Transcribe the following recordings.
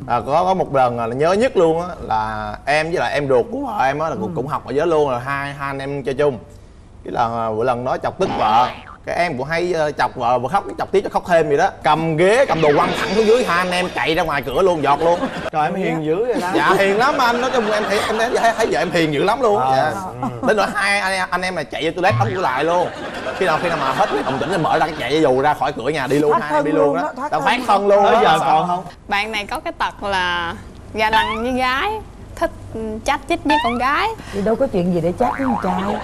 Có một lần là nhớ nhất luôn á, là em với lại em ruột của vợ em á là cũng học ở giới luôn, là hai anh em chơi chung. Cái là bữa lần đó chọc tức vợ, cái em cũng hay chọc vợ khóc, chọc tiếp cho khóc thêm vậy đó, cầm ghế cầm đồ quăng thẳng xuống dưới, hai anh em chạy ra ngoài cửa luôn, giọt luôn. Trời, em hiền dữ vậy đó. Dạ hiền lắm anh, nói chung em thấy vợ em hiền dữ lắm luôn. Dạ. Đến nỗi hai anh em này chạy vô toilet đóng cửa lại luôn. Khi nào mà hết đồng tĩnh thì mở ra cái chạy dù ra khỏi cửa nhà đi luôn, hai em đi luôn đó. Tao thoát thân luôn. Bây giờ còn không? Bạn này có cái tật là ga lăng với gái, thích chát chít với con gái. Thì đâu có chuyện gì để chát với con trai.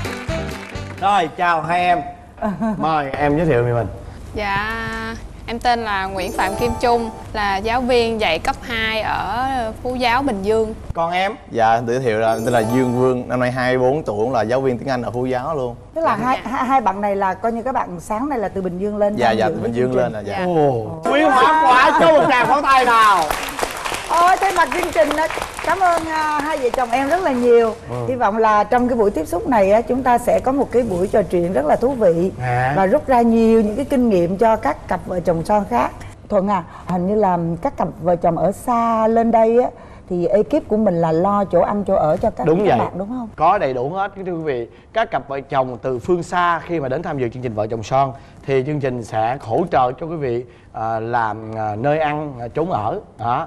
Rồi, chào hai em. Mời em giới thiệu về mình. Dạ, em tên là Nguyễn Phạm Kim Trung, là giáo viên dạy cấp 2 ở Phú Giáo, Bình Dương. Còn em? Dạ, giới thiệu là tên là Dương Vương, năm nay 24 tuổi, là giáo viên tiếng Anh ở Phú Giáo luôn. Tức là hai bạn này là coi như các bạn sáng nay là từ Bình Dương lên. Dạ, từ Bình Dương lên là dạ. Quý hóa quả cho một tràng pháo tay nào. Ôi, thay mặt chương trình đó, cảm ơn hai vợ chồng em rất là nhiều. Hy vọng là trong cái buổi tiếp xúc này á, chúng ta sẽ có một cái buổi trò chuyện rất là thú vị và rút ra nhiều những cái kinh nghiệm cho các cặp vợ chồng son khác. Thuận à, hình như là các cặp vợ chồng ở xa lên đây á thì ekip của mình là lo chỗ ăn chỗ ở cho các bạn đúng không? Có đầy đủ hết thưa quý vị. Các cặp vợ chồng từ phương xa khi mà đến tham dự chương trình Vợ Chồng Son thì chương trình sẽ hỗ trợ cho quý vị làm nơi ăn, chốn ở đó.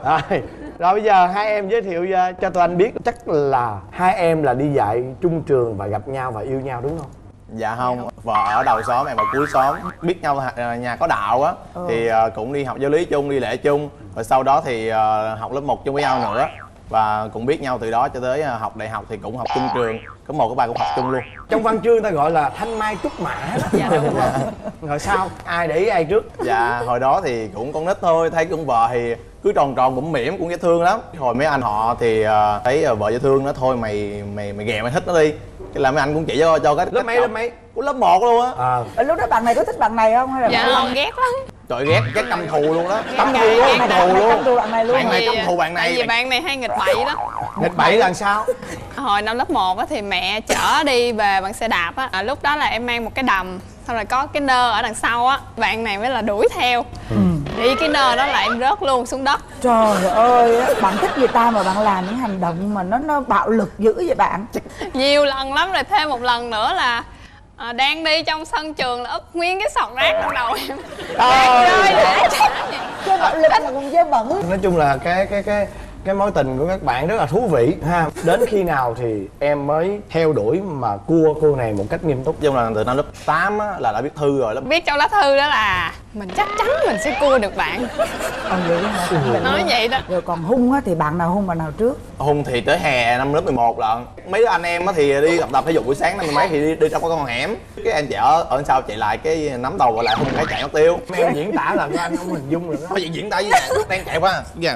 Rồi bây giờ hai em giới thiệu cho tụi anh biết, chắc là hai em là đi dạy chung trường và gặp nhau và yêu nhau đúng không? Dạ không, vợ ở đầu xóm, em ở cuối xóm, biết nhau nhà có đạo á thì cũng đi học giáo lý chung, đi lễ chung, rồi sau đó thì học lớp 1 chung với nhau nữa và cũng biết nhau từ đó cho tới học đại học thì cũng học chung trường, có một cái bài cũng học chung luôn. Trong văn chương ta gọi là thanh mai trúc mã. Dạ đúng rồi. Rồi sao? Ai để ý ai trước? Dạ hồi đó thì cũng con nít thôi, thấy con vợ thì cứ tròn tròn cũng mỉm, cũng dễ thương lắm. Hồi mấy anh họ thì thấy vợ dễ thương nó thôi, mày ghè mày thích nó đi. Cái là mấy anh cũng chỉ cho cái lớp mấy? Của lớp 1 luôn á. Lúc đó bạn này có thích bạn này không hay là dạ không? Ghét lắm. Trời, ghét căm thù luôn đó. Căm thù luôn. Căm thù bạn này luôn. Bạn này căm thù bạn này. Tại vì bạn này hay nghịch bậy đó. Nghịch bậy là sao? Hồi năm lớp 1 á thì mẹ chở đi về bằng xe đạp á. Lúc đó là em mang một cái đầm, xong rồi có cái nơ ở đằng sau á, bạn này mới là đuổi theo. Đi cái nơ đó là em rớt luôn xuống đất. Trời ơi, bạn thích người ta mà bạn làm những hành động mà nó bạo lực dữ vậy bạn? Nhiều lần lắm rồi, thêm một lần nữa là đang đi trong sân trường là úp nguyên cái sọt rác lên đầu em. Rơi để Chơi bạo lực là còn dơ bẩn. Nói chung là cái mối tình của các bạn rất là thú vị ha. Đến khi nào thì em mới theo đuổi mà cua cô này một cách nghiêm túc? Chung là từ năm lớp 8 á là đã biết thư rồi đó. Biết trong lá thư đó là mình chắc chắn mình sẽ cua được bạn. Vậy đó hả? Nói vậy đó. Rồi còn hung á thì bạn nào hung bạn nào trước? Hung thì tới hè năm lớp 11 lận. Mấy đứa anh em á thì đi tập thể dục buổi sáng năm mấy thì đi trong con hẻm. Cái anh chạy ở sau chạy lại cái nắm đầu gọi lại hung cái chạy mất tiêu. Em diễn tả làm cho anh không hình dung được đó. Có gì diễn tả với nè, đang chạy qua. Dạ.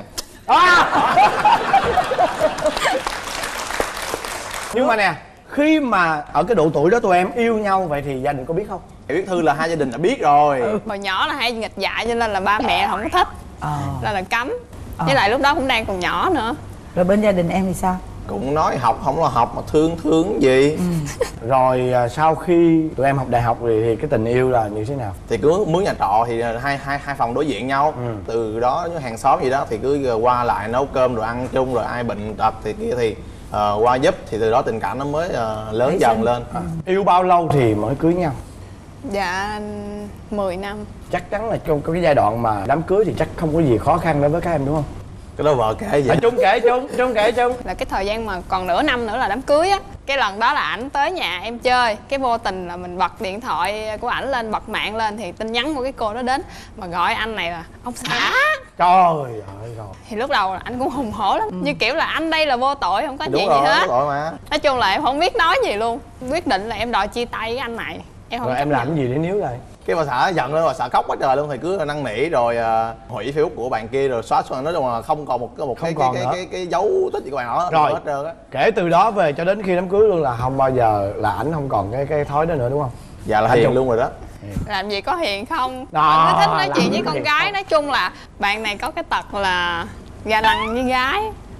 Nhưng mà nè, khi mà ở cái độ tuổi đó tụi em yêu nhau vậy thì gia đình có biết không? Viết thư là hai gia đình đã biết rồi. Hồi nhỏ là hay nghịch dại cho nên là ba mẹ không có thích, nên là cấm. Với lại lúc đó cũng đang còn nhỏ nữa. Rồi bên gia đình em thì sao? Cũng nói học không là học mà thương gì. Rồi sau khi tụi em học đại học thì cái tình yêu là như thế nào? Thì cứ mướn nhà trọ thì hai phòng đối diện nhau. Từ đó như hàng xóm gì đó thì cứ qua lại nấu cơm rồi ăn chung, rồi ai bệnh tật thì kia thì qua giúp, thì từ đó tình cảm nó mới lớn dần lên. Yêu bao lâu thì mới cưới nhau? Dạ 10 năm. Chắc chắn là trong cái giai đoạn mà đám cưới thì chắc không có gì khó khăn đối với các em đúng không? Cái đó vợ kể vậy. Trung kể chung. Là cái thời gian mà còn nửa năm nữa là đám cưới á. Cái lần đó là ảnh tới nhà em chơi, cái vô tình là mình bật điện thoại của ảnh lên, bật mạng lên thì tin nhắn của cái cô đó đến mà gọi anh này là ông xã. Trời ơi rồi. Thì lúc đầu là anh cũng hùng hổ lắm, như kiểu là anh đây là vô tội, không có chuyện rồi, gì hết. Đúng rồi mà. Nói chung là em không biết nói gì luôn. Quyết định là em đòi chia tay với anh này. Em không rồi em làm cái gì để níu lại? Cái bà xã giận lên, bà xã khóc quá trời luôn thì cứ năn nỉ rồi hủy Facebook của bạn kia rồi xóa xuống, nói chung là không còn một cái dấu tích gì của bạn đó rồi hết trơn á. Kể từ đó về cho đến khi đám cưới luôn là không bao giờ là ảnh không còn cái thói đó nữa đúng không? Dạ là hiền luôn rồi đó. Làm gì có hiền không, đó, cứ thích nói chuyện với con gái. Nói chung là bạn này có cái tật là ga lăng với gái, thích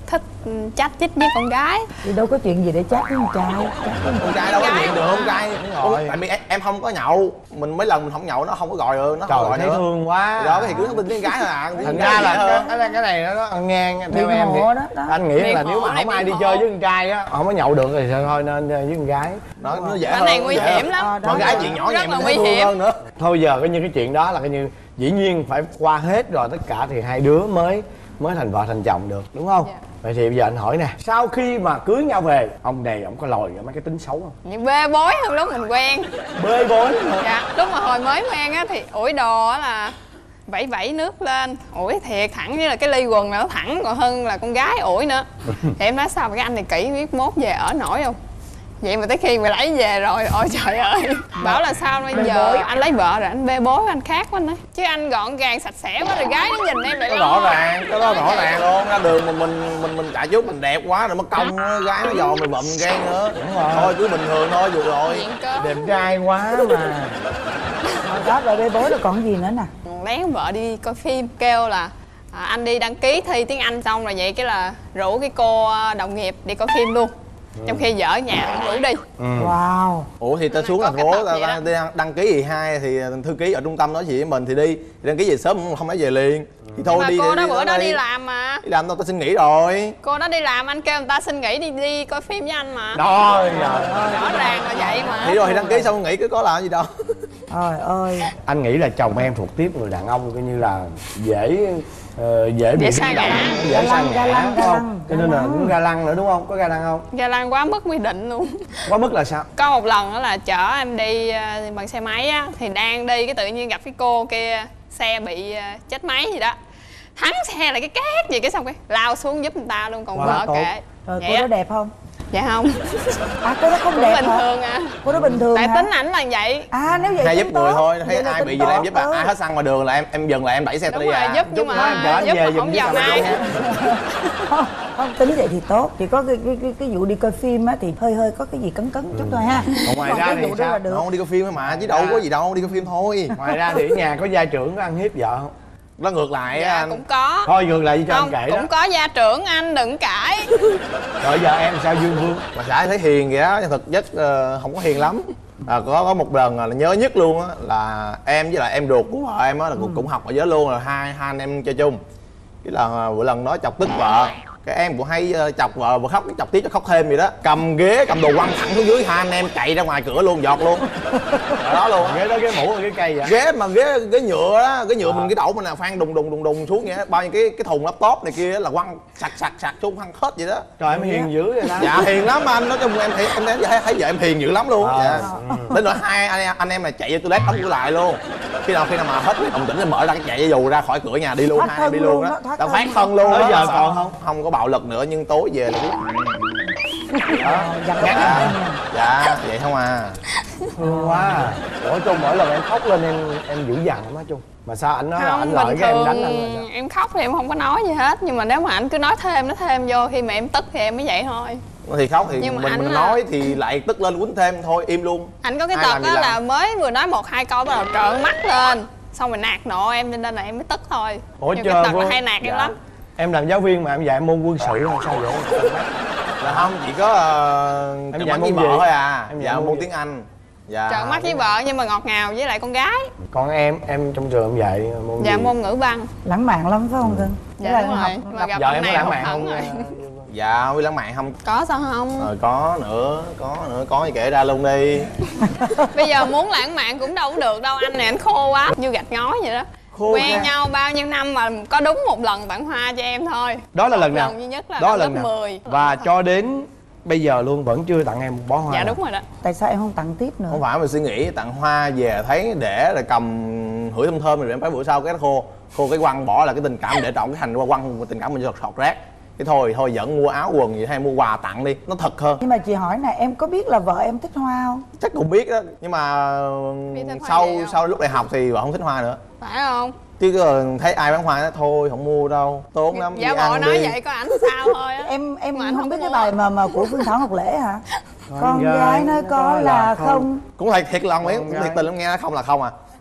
chat chít với con gái. Thì đâu có chuyện gì để chat với con trai. Con trai đâu có chuyện được, con trai tại vì em không có nhậu, mình mấy lần mình không nhậu nó không có gọi được, nó không gọi thấy nữa. thương quá Đó thì cứ nhắn tin với con gái thôi à. Thành ra là cái này nó ngang theo em thì anh nghĩ là nếu mà không ai đi chơi với con trai á, không có nhậu được thì thôi nên với con gái nó dễ Cái hơn. này nguy hiểm lắm. Con gái chuyện nhỏ Rất nhẹ là mình nguy thấy hiểm hơn nữa. thôi giờ coi như cái chuyện đó là coi như dĩ nhiên phải qua hết rồi tất cả thì hai đứa mới thành vợ thành chồng được, đúng không? Dạ. Vậy thì bây giờ anh hỏi nè, sau khi mà cưới nhau về, ông này ông có lòi mấy cái tính xấu không? những bê bối hơn lúc mình quen. Bê bối hả? Dạ, lúc mà hồi mới quen á thì ủi đồ á là vẩy vẩy nước lên, ủi thiệt thẳng như là cái ly quần nó thẳng còn hơn là con gái ủi nữa. Thì em nói sao mà cái anh này kỹ biết mốt về ở nổi không? Vậy mà tới khi mà lấy về rồi, ôi trời ơi. Bảo là sao bây giờ anh lấy vợ rồi anh bê bối anh khác quá anh ấy. Chứ anh gọn gàng sạch sẽ quá rồi gái nó nhìn em lại Cái lo. rõ ràng, cái đó rõ ràng luôn. Ra đường mà mình chạy trước mình đẹp quá rồi mất công gái nó dò mình bậm ghen nữa. Đúng rồi. Thôi cứ bình thường thôi được rồi. Chuyện cơ. Đẹp trai quá mà. Đó rồi bê bối rồi còn gì nữa nè. Lén vợ đi coi phim kêu là anh đi đăng ký thi tiếng Anh xong rồi vậy cái là rủ cái cô đồng nghiệp đi coi phim luôn. Trong khi vợ ở nhà không rủ đi. Wow. Ủa thì ta xuống Có thành cái phố tập ta vậy đó. đi đăng ký gì hai thì thư ký ở trung tâm nói chuyện với mình thì đi đăng ký về sớm không phải về liền thì thôi Mà đi. cô đó bữa đó đi làm mà. Đi làm đâu ta xin nghỉ rồi. Cô đó đi làm anh kêu người ta xin nghỉ đi coi phim với anh mà. Rồi trời ơi. Rõ ràng là vậy mà. Thì rồi thì đăng ký xong nghỉ cứ có làm gì đâu. Trời ơi. Anh nghĩ là chồng em thuộc tiếp người đàn ông coi như là dễ bị sa ngã. dễ sa Ga ngã lăng, đúng ga không? lăng, Cho nên là ga lăng. cũng ga lăng nữa đúng không? Có ga lăng không? Ga lăng quá mức quy định luôn. Quá mức là sao? Có một lần đó là chở em đi bằng xe máy á, thì đang đi cái tự nhiên gặp cái cô kia xe bị chết máy gì đó, thắng xe lại cái két gì cái xong cái lao xuống giúp người ta luôn còn Quá vợ tốt. kệ. Rồi Vậy cô á. đó đẹp không? Dạ không, À cô đó không cũng đẹp bình hả? thường à. Cô đó bình thường Tại hả? tính ảnh là vậy. À nếu vậy Hay giúp tính người tốt. thôi, thấy Vậy là ai tính bị gì là em tốt, giúp à. Ai hết xăng ngoài đường là em dừng là em đẩy xe Đúng tôi đi rồi, à. giúp nhưng Chút nữa em chở mà anh giúp về mà giùm không với vào tao ai. không, không tính vậy thì tốt. Chỉ có cái vụ đi coi phim á thì hơi có cái gì cấn chút thôi ha. Còn ngoài Còn ra cái thì vụ đó sao? là được. Không đi coi phim mà chứ đâu có gì đâu, đi coi phim thôi. Ngoài ra thì ở nhà có gia trưởng có ăn hiếp vợ không? Nó ngược lại á Dạ anh. cũng có. Thôi ngược lại cho anh Không, kể đó. cũng có gia trưởng anh đừng cãi. Rồi giờ em sao Dương Vương? Mà xã thấy hiền vậy đó, nhưng thực chất không có hiền lắm. Có một lần là nhớ nhất luôn á là em với lại em ruột của vợ em á là cũng học ở giới luôn, là hai anh em chơi chung. Cái là bữa lần đó chọc tức vợ, cái em cũng hay chọc vợ khóc, chọc tiếp cho khóc thêm vậy đó, cầm ghế cầm đồ quăng thẳng xuống dưới, hai anh em chạy ra ngoài cửa luôn, giọt luôn. Ở đó luôn. Ghế đó, ghế mũ hay cái cây vậy? Ghế mà ghế nhựa đó, ghế nhựa mình cái đổ mình là phan đùng xuống vậy đó. Bao nhiêu cái thùng laptop này kia là quăng sặc xuống quăng hết vậy đó. Trời em hiền dữ vậy đó. Dạ hiền lắm anh, nói chung em thấy vợ em hiền dữ lắm luôn. Dạ. Đến nỗi hai anh em này chạy vô toilet đóng cửa lại luôn. Khi nào mà hết cái đồng tĩnh thì mở ra cái chạy dù ra khỏi cửa nhà đi luôn, hai em đi luôn đó. Tao phát thân luôn. Tới đó. giờ còn không? Không có bạo lực nữa nhưng tối về là biết. Dặn Dạ, dạ vậy không à. Thương quá à. Ủa Trung mỗi lần em khóc lên em dữ dằn lắm á Trung. Mà sao anh nói là anh Không, lợi bình cái em thường đánh anh là sao? em khóc thì em không có nói gì hết. Nhưng mà nếu mà anh cứ nói thêm vô khi mà em tức thì em mới vậy thôi. Thì khóc thì Nhưng mà anh mình là- nói thì lại tức lên quýnh thêm thôi, im luôn. Anh có cái Ai tật làm gì đó làm. là mới vừa nói 1-2 câu bắt đầu trợn mắt lên. Xong rồi nạt nộ em cho nên là em mới tức thôi. Ủa Nhưng cái chờ tật là Vương. hay nạt em Dạ. lắm. Em làm giáo viên mà em dạy môn quân sự hay sao vậy? Là không, chỉ có Em trợn dạy mắt với môn vợ gì? thôi à. Em dạy Dạ môn môn gì? tiếng Anh. Dạ. Trợn mắt với vợ nhưng mà ngọt ngào với lại con gái. Còn em trong trường em dạy môn Dạ gì? môn ngữ văn. lãng mạn lắm phải không cưng? Dạ đúng rồi. Mà gặp Vợ bạn em có này lãng hụt mạn hẫng không? rồi. Dạ, quý lãng mạn không? Có sao không? Có nữa, có gì kể ra luôn đi. Bây giờ muốn lãng mạn cũng đâu có được đâu. Anh này anh khô quá như gạch ngói vậy đó. Khô Quen ra. nhau bao nhiêu năm mà có đúng một lần tặng hoa cho em thôi. Đó là lần nào? Lần duy nhất là Đó năm là lần lớp nào? 10. Và cho đến bây giờ luôn vẫn chưa tặng em một bó hoa Dạ nào? đúng rồi đó. Tại sao em không tặng tiếp nữa? Không phải mình suy nghĩ tặng hoa về thấy để rồi cầm hửi thơm rồi em phải bữa sau cái nó khô cái quăng bỏ là cái tình cảm để trộn cái thành qua quăng tình cảm mình sọt rác. Cái thôi dẫn mua áo quần gì hay mua quà tặng đi, nó thật hơn. Nhưng mà chị hỏi nè, em có biết là vợ em thích hoa không? Chắc cũng biết đó, nhưng mà Biết thích hoa gì không? sau lúc đại học thì vợ không thích hoa nữa. Phải không? Chứ thấy ai bán hoa nói thôi không mua đâu, tốn lắm. Giả đi bộ ăn nói đi. vậy có ảnh sao thôi á. Em Mà anh không không biết có cái mua. bài mà của Phương Thảo Ngọc Lễ hả? Con gái nói có là không. Cũng thiệt lòng ấy, Con cũng gái. thiệt tình lắm, nghe nó không là không à.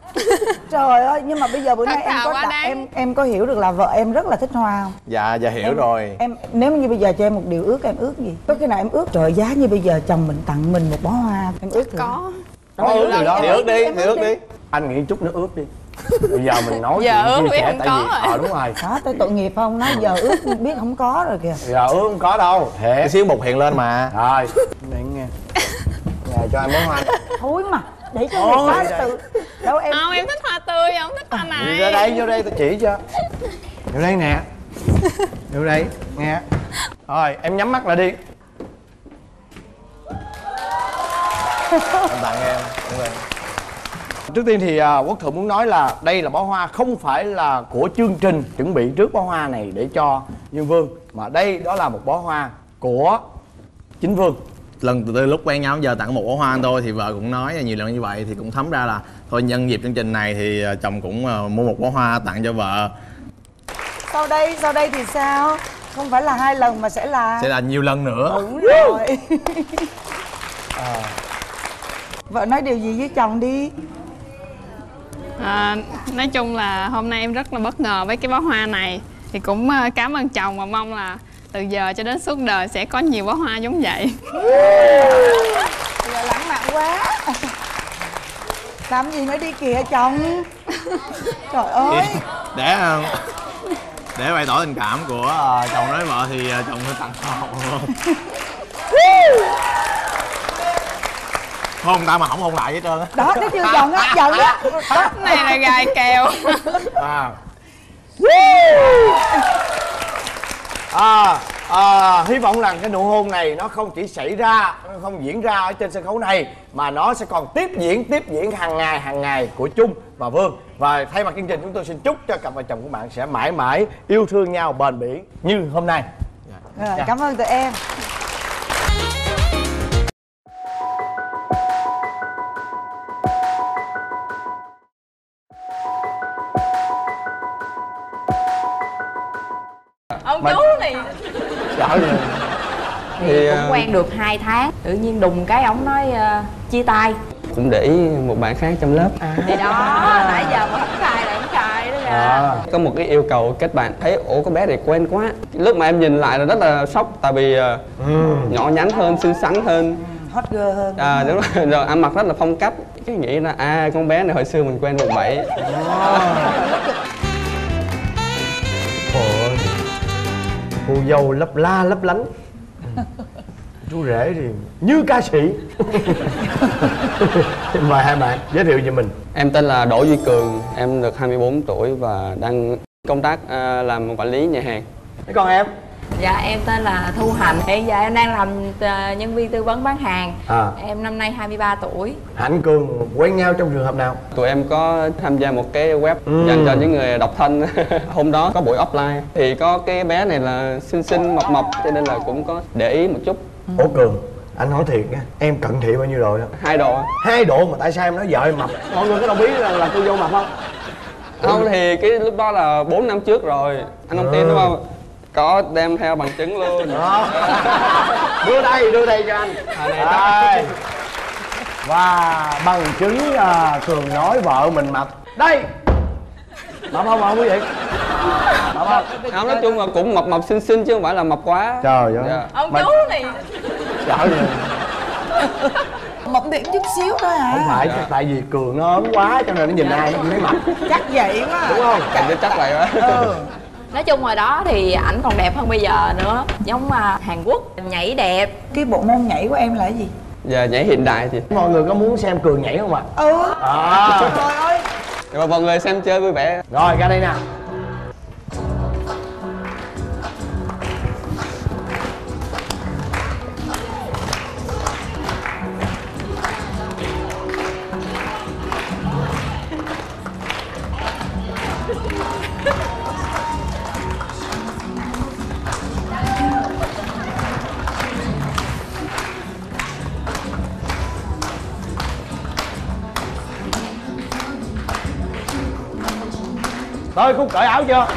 Trời ơi, nhưng mà bây giờ bữa nay Thật em thà có quá đáng. em có hiểu được là vợ em rất là thích hoa không? Dạ hiểu rồi. Em nếu như bây giờ cho em một điều ước, em ước gì? Có khi nào em ước trời giá như bây giờ chồng mình tặng mình một bó hoa, em ước thử. Có. Có ước gì đó. Thì ước đi, thì ước đi. Anh nghĩ chút nữa ước đi. Bây giờ mình nói Giờ chuyện ước chia biết sẻ không tại có vì rồi. đúng rồi. Đó, tôi tội nghiệp không? Nói giờ ước biết không có rồi kìa. Giờ ước không có đâu. Cái Thiệt. xíu bột hiện lên mà. Rồi. Để nghe. Nhà cho em bó hoa. Thôi mà, để cho người Thôi, ta tự. Đâu em. Không, em thích hoa tươi, em không thích hoa này. Đi ra đây, vô đây tôi chỉ cho. Vô đây nè. Vô đây, nghe. Rồi, em nhắm mắt lại đi. Anh tặng em. Đúng rồi. Trước tiên thì Quốc Thượng muốn nói là đây là bó hoa không phải là của chương trình chuẩn bị trước bó hoa này để cho Dương Vương, mà đây đó là một bó hoa của chính Vương. Lần từ lúc quen nhau giờ tặng một bó hoa thôi thì vợ cũng nói nhiều lần như vậy, thì cũng thấm ra là thôi nhân dịp chương trình này thì chồng cũng mua một bó hoa tặng cho vợ. Sau đây thì sao? Không phải là 2 lần mà sẽ là nhiều lần nữa. đúng rồi. Vợ nói điều gì với chồng đi. Nói chung là hôm nay em rất là bất ngờ với cái bó hoa này. Thì cũng cảm ơn chồng và mong là từ giờ cho đến suốt đời sẽ có nhiều bó hoa giống vậy. Giờ lãng mạn quá. Làm gì nữa đi kìa chồng. Trời ơi. Để bày tỏ tình cảm của chồng với vợ thì chồng sẽ tặng hoa. Hôn ta mà không hôn lại hết trơn á. Đó, cái chưa giận á, giận á. Cái này là gài kèo. Hy vọng rằng cái nụ hôn này nó không chỉ xảy ra, không diễn ra ở trên sân khấu này, mà nó sẽ còn tiếp diễn hàng ngày của Trung và Vương. Và thay mặt chương trình chúng tôi xin chúc cho cặp vợ chồng của bạn sẽ mãi mãi yêu thương nhau bền bỉ như hôm nay. Rồi, cảm ơn tụi em. Ông chú này. Thì cũng quen được 2 tháng, tự nhiên đùng cái ổng nói chia tay. Cũng để ý một bạn khác trong lớp. Thì đó, nãy giờ mà không cài là không cài đó kìa. Có một cái yêu cầu kết bạn, thấy ủa có bé này quen quá. Lúc mà em nhìn lại là rất là sốc, tại vì nhỏ nhắn hơn, xinh xắn hơn, Hot girl hơn. đúng rồi, rồi ăn mặc rất là phong cách. Cái nghĩ là con bé này hồi xưa mình quen 17. Ôi, cô dâu lấp la lấp lánh, chú rể thì như ca sĩ. Mời hai bạn giới thiệu về mình. Em tên là Đỗ Duy Cường, em được 24 tuổi và đang công tác làm quản lý nhà hàng. Thế còn em? Dạ em tên là Thu Hạnh, hiện giờ em đang làm nhân viên tư vấn bán hàng. Em năm nay 23 tuổi. Hạnh Cường quen nhau trong trường hợp nào? Tụi em có tham gia một cái web dành cho những người độc thân. Hôm đó có buổi offline thì có cái bé này là xinh mập cho nên là cũng có để ý một chút. Ủa Cường, anh hỏi thiệt nha, em cận thị bao nhiêu độ đó? 2 độ. 2 độ mà tại sao em nói vợ em mập? Mọi người có đồng ý là cô dâu mập không? Không thì cái lúc đó là 4 năm trước rồi, anh không tin đúng không? Có đem theo bằng chứng luôn. Đưa đây cho anh. Đây. Và bằng chứng Cường nói vợ mình mập. Đây. Mập không quý vị? Mập không? Không, nói chung là cũng mập xinh chứ không phải là mập quá. Trời ơi. Ông chú này. Trời ơi. Mập điểm chút xíu thôi à. Không phải, tại vì Cường nó ốm quá cho nên nó nhìn ai nó cũng thấy mập. Chắc vậy quá. Đúng không? Cảm thấy chắc vậy quá. Nói chung hồi đó thì ảnh còn đẹp hơn bây giờ nữa. Giống Hàn Quốc, nhảy đẹp. Cái bộ môn nhảy của em là cái gì? Giờ nhảy hiện đại thì Mọi người có muốn xem Cường nhảy không ạ? Trời ơi. và mọi người xem chơi vui vẻ. Rồi ra đây nè. Thôi Cúc cởi áo chưa?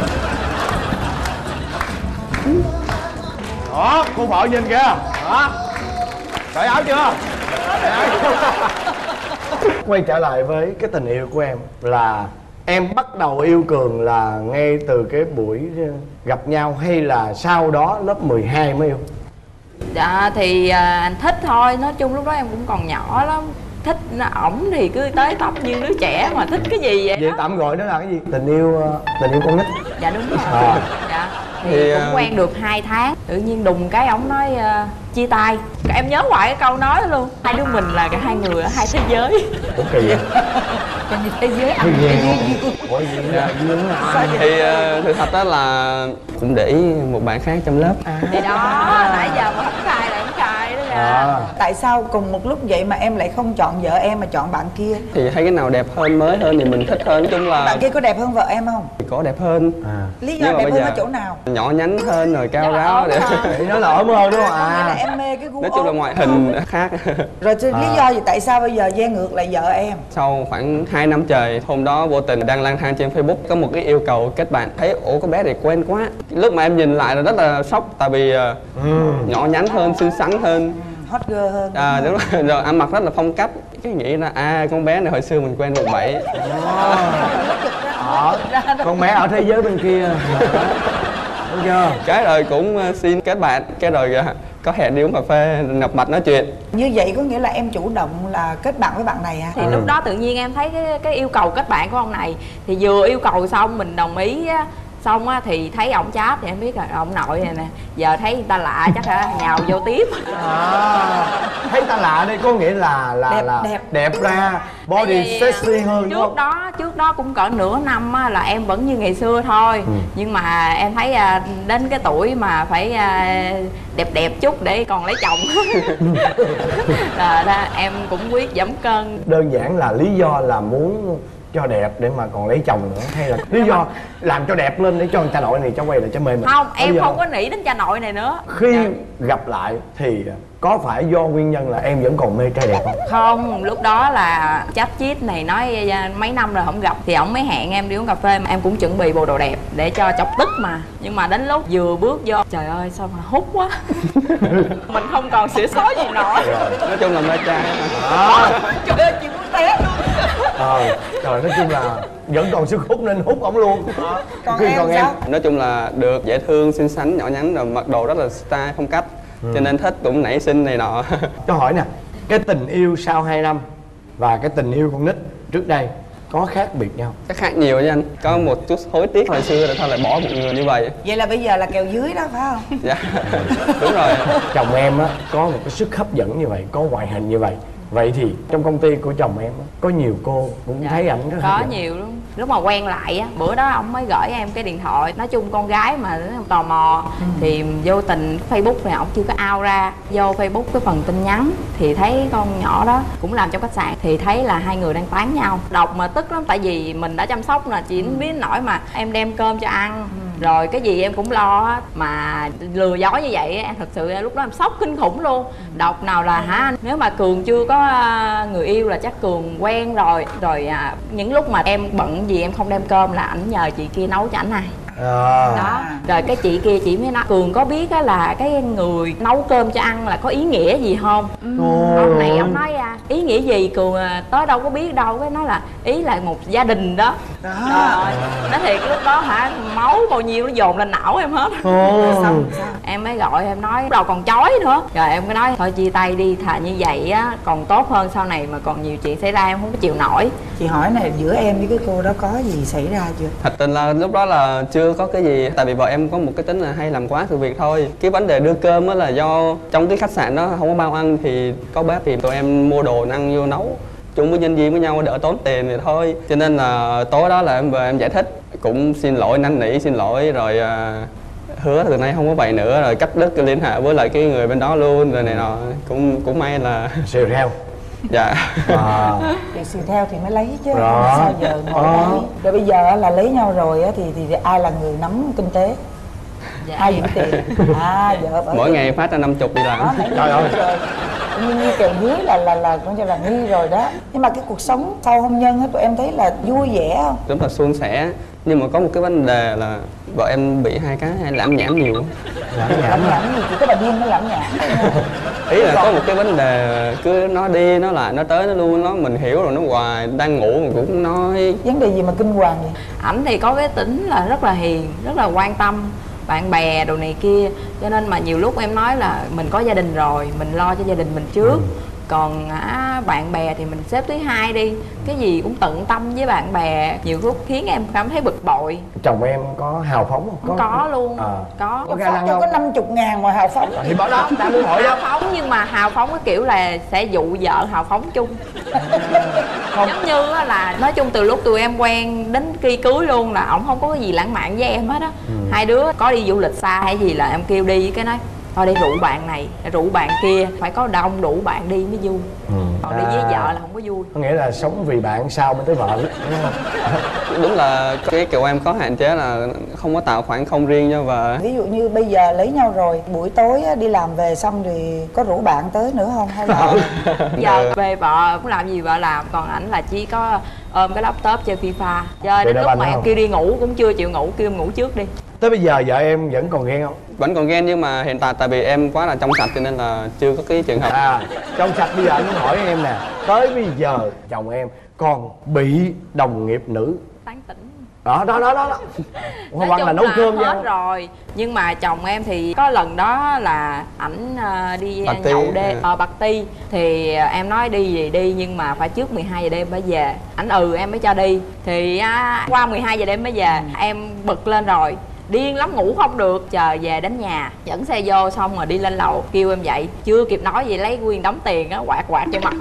Đó, cô vợ nhìn kìa. Đó. Cởi áo chưa? Cởi áo chưa? quay trở lại với cái tình yêu của em là em bắt đầu yêu Cường là ngay từ cái buổi gặp nhau hay là sau đó lớp 12 mới yêu? Dạ thì anh thích thôi, nói chung lúc đó em cũng còn nhỏ lắm. Thích ổng thì cứ tới tóc như đứa trẻ mà thích cái gì vậy? Vậy tạm gọi đó là cái gì? Tình yêu con nít. Dạ đúng rồi. Dạ thì cũng quen được 2 tháng, tự nhiên đùng cái ổng nói chia tay. Em nhớ hoài cái câu nói đó luôn, hai đứa mình là hai người ở hai thế giới. Ủa kỳ vậy? Thế giới anh thế giới dương. Ủa gì là dương à? Thì sự thật đó là cũng để ý một bạn khác trong lớp. Thì đó, nãy giờ mà không khai là không khai đó nha. Tại sao cùng một lúc vậy mà em lại không chọn vợ em mà chọn bạn kia? Thì thấy cái nào đẹp hơn, mới hơn thì mình thích hơn. Nói chung là Bạn kia có đẹp hơn vợ em không? có đẹp hơn. Lý do đẹp hơn ở chỗ nào? Nhỏ nhắn hơn rồi cao ráo để Nó là ốm hơn đúng không? Có nghĩa là em mê cái gu nói chung là ốm. ngoại hình khác. Rồi lý do gì tại sao bây giờ gieo ngược lại vợ em? Sau khoảng 2 năm trời, hôm đó vô tình đang lang thang trên Facebook, có một cái yêu cầu kết bạn, thấy ủa có bé này quen quá. Lúc mà em nhìn lại là rất là sốc, tại vì nhỏ nhắn hơn, xinh xắn hơn, Hot girl hơn. đúng rồi, rồi ăn mặc rất là phong cách. Cái nghĩ là con bé này hồi xưa mình quen 17. Con bé ở thế giới bên kia. Đúng chưa? Cái rồi cũng xin kết bạn, cái rồi có hẹn đi uống cà phê, gặp mặt nói chuyện. Như vậy có nghĩa là em chủ động là kết bạn với bạn này hả? Thì lúc đó tự nhiên em thấy cái yêu cầu kết bạn của ông này, thì vừa yêu cầu xong mình đồng ý á, xong á thì thấy ổng chat thì em biết là ông nội này nè, giờ thấy người ta lạ chắc là nhào vô tiếp. Thấy ta lạ đây có nghĩa là đẹp ra, body sexy hơn đúng không? Trước đó cũng cỡ nửa năm á, là em vẫn như ngày xưa thôi. Nhưng mà em thấy đến cái tuổi mà phải đẹp chút để còn lấy chồng. Em cũng quyết giảm cân. Đơn giản là lý do là muốn cho đẹp để mà còn lấy chồng nữa, hay là lý do làm cho đẹp lên để cho cha nội này cho quay lại cho mê mình? Không, em không có nghĩ đến cha nội này nữa. Khi gặp lại thì có phải do nguyên nhân là em vẫn còn mê trai đẹp không? Không, lúc đó là chat chít này nói mấy năm rồi không gặp thì ổng mới hẹn em đi uống cà phê, mà em cũng chuẩn bị bộ đồ đẹp để cho chọc tức mà. Nhưng mà đến lúc vừa bước vô, trời ơi sao mà hút quá. Mình không còn sửa sói gì nổi. Nói chung là mê trai. Trời ơi chị muốn té luôn. Trời, nói chung là vẫn còn sức hút nên hút ổng luôn. Còn em sao? Nói chung là được, dễ thương, xinh xắn, nhỏ nhắn, rồi mặc đồ rất là style, phong cách. Cho nên thích, cũng nảy sinh này nọ. Cho hỏi nè, cái tình yêu sau 2 năm và cái tình yêu con nít trước đây có khác biệt nhau? Chắc khác nhiều chứ anh. Có một chút hối tiếc hồi xưa là sao lại bỏ một người như vậy. Vậy là bây giờ là kèo dưới đó phải không? Dạ, đúng rồi. Chồng em á có một cái sức hấp dẫn như vậy, có ngoại hình như vậy. Vậy thì trong công ty của chồng em á, có nhiều cô cũng thấy ảnh rất có hấp dẫn. nhiều lắm. Lúc mà quen lại á, bữa đó ông mới gửi em cái điện thoại. Nói chung con gái mà tò mò thì vô tình Facebook này ổng chưa có out ra, vô Facebook cái phần tin nhắn thì thấy con nhỏ đó cũng làm trong khách sạn, thì thấy là hai người đang tán nhau. Đọc mà tức lắm, tại vì mình đã chăm sóc nè, chị biết nổi mà em đem cơm cho ăn rồi cái gì em cũng lo á, mà lừa dối như vậy em thật sự lúc đó em sốc kinh khủng luôn. Đọc nào là hả, nếu mà Cường chưa có người yêu là chắc Cường quen rồi. Những lúc mà em bận gì em không đem cơm là ảnh nhờ chị kia nấu cho ảnh này. Đó, rồi cái chị kia chị mới nói Cường có biết á là cái người nấu cơm cho ăn là có ý nghĩa gì không? Ông này ông nói ý nghĩa gì Cường tới đâu có biết đâu, cái nói là ý là một gia đình đó. Rồi nói thiệt lúc đó hả, máu bao nhiêu nó dồn lên não em hết. Xong em mới gọi em nói đầu còn chói nữa, rồi em mới nói thôi chia tay đi, thà như vậy á còn tốt hơn, sau này mà còn nhiều chuyện xảy ra em không có chịu nổi. Chị hỏi này, giữa em với cái cô đó có gì xảy ra chưa? Thật tình là lúc đó là chưa có cái gì, tại vì vợ em có một cái tính là hay làm quá sự việc thôi. Cái vấn đề đưa cơm á là do trong cái khách sạn đó không có bao ăn thì có bếp thì tụi em mua đồ ăn vô nấu chung với nhân viên với nhau đỡ tốn tiền thì thôi. Cho nên là tối đó là em về em giải thích, cũng xin lỗi năn nỉ xin lỗi rồi hứa từ nay không có vậy nữa, rồi cắt đứt cái liên hệ với lại cái người bên đó luôn rồi này nọ. Cũng may là xìu theo. Dạ. Thì xìu theo thì mới lấy chứ sao giờ ngồi đấy. Rồi bây giờ là lấy nhau rồi á thì ai là người nắm kinh tế? Ai giữ tiền? Vợ mỗi ngày phát ra 50 đi làm. Trời ơi. như kèo dưới là con cho là nghi rồi đó. Nhưng mà cái cuộc sống sau hôn nhân á tụi em thấy là vui vẻ không? Rất là suôn sẻ, nhưng mà có một cái vấn đề là vợ em bị hai cái lãm nhảm nhiều. Lãm nhảm gì? Chỉ có bà Duyên nó lãm nhảm thôi. Ý là có một cái vấn đề cứ nó đi nó lại nó tới nó lui, nó mình hiểu rồi nó hoài, đang ngủ mà cũng nói. Vấn đề gì mà kinh hoàng vậy? Ảnh thì có cái tính là rất là hiền, rất là quan tâm bạn bè đồ này kia, cho nên mà nhiều lúc em nói là mình có gia đình rồi, mình lo cho gia đình mình trước. Còn bạn bè thì mình xếp thứ hai đi, cái gì cũng tận tâm với bạn bè, nhiều lúc khiến em cảm thấy bực bội. Chồng em có hào phóng không? Có luôn. Có Có ga lăng không? có 50.000 mà hào phóng. Thì bảo đó đang muốn hỏi đó. Hào phóng nhưng mà hào phóng cái kiểu là sẽ dụ vợ hào phóng chung. Giống như là nói chung từ lúc tụi em quen đến khi cưới luôn là ổng không có cái gì lãng mạn với em hết á. Hai đứa có đi du lịch xa hay gì là em kêu đi cái nói thôi đi rủ bạn này, rủ bạn kia, phải có đông đủ bạn đi mới vui. Còn đi với vợ là không có vui. Có nghĩa là sống vì bạn sao mới tới vợ, đúng không? Đúng là cái kiểu em có hạn chế là không có tạo khoảng không riêng cho vợ. Ví dụ như bây giờ lấy nhau rồi, buổi tối đi làm về xong thì có rủ bạn tới nữa không? Hay là giờ về vợ cũng làm gì vợ làm, còn ảnh là chỉ có ôm cái laptop chơi FIFA. Chơi đến lúc mà em kêu đi ngủ cũng chưa chịu ngủ, kêu em ngủ trước đi. Tới bây giờ vợ em vẫn còn ghen không? Vẫn còn ghen nhưng mà hiện tại vì em quá là trong sạch cho nên là chưa có cái trường hợp. Trong sạch. Bây giờ anh muốn hỏi em nè, tới bây giờ chồng em còn bị đồng nghiệp nữ tán tỉnh đó hoặc là nấu cơm hết nha. Rồi nhưng mà chồng em thì có lần đó là ảnh đi nhậu đêm party thì em nói đi gì đi nhưng mà phải trước 12 giờ đêm mới về. Ảnh em mới cho đi thì qua 12 giờ đêm mới về. Em bực lên rồi, điên lắm, ngủ không được, chờ về đến nhà dẫn xe vô xong rồi đi lên lầu kêu em dậy, chưa kịp nói gì lấy nguyên đống tiền á quạt cho mặt.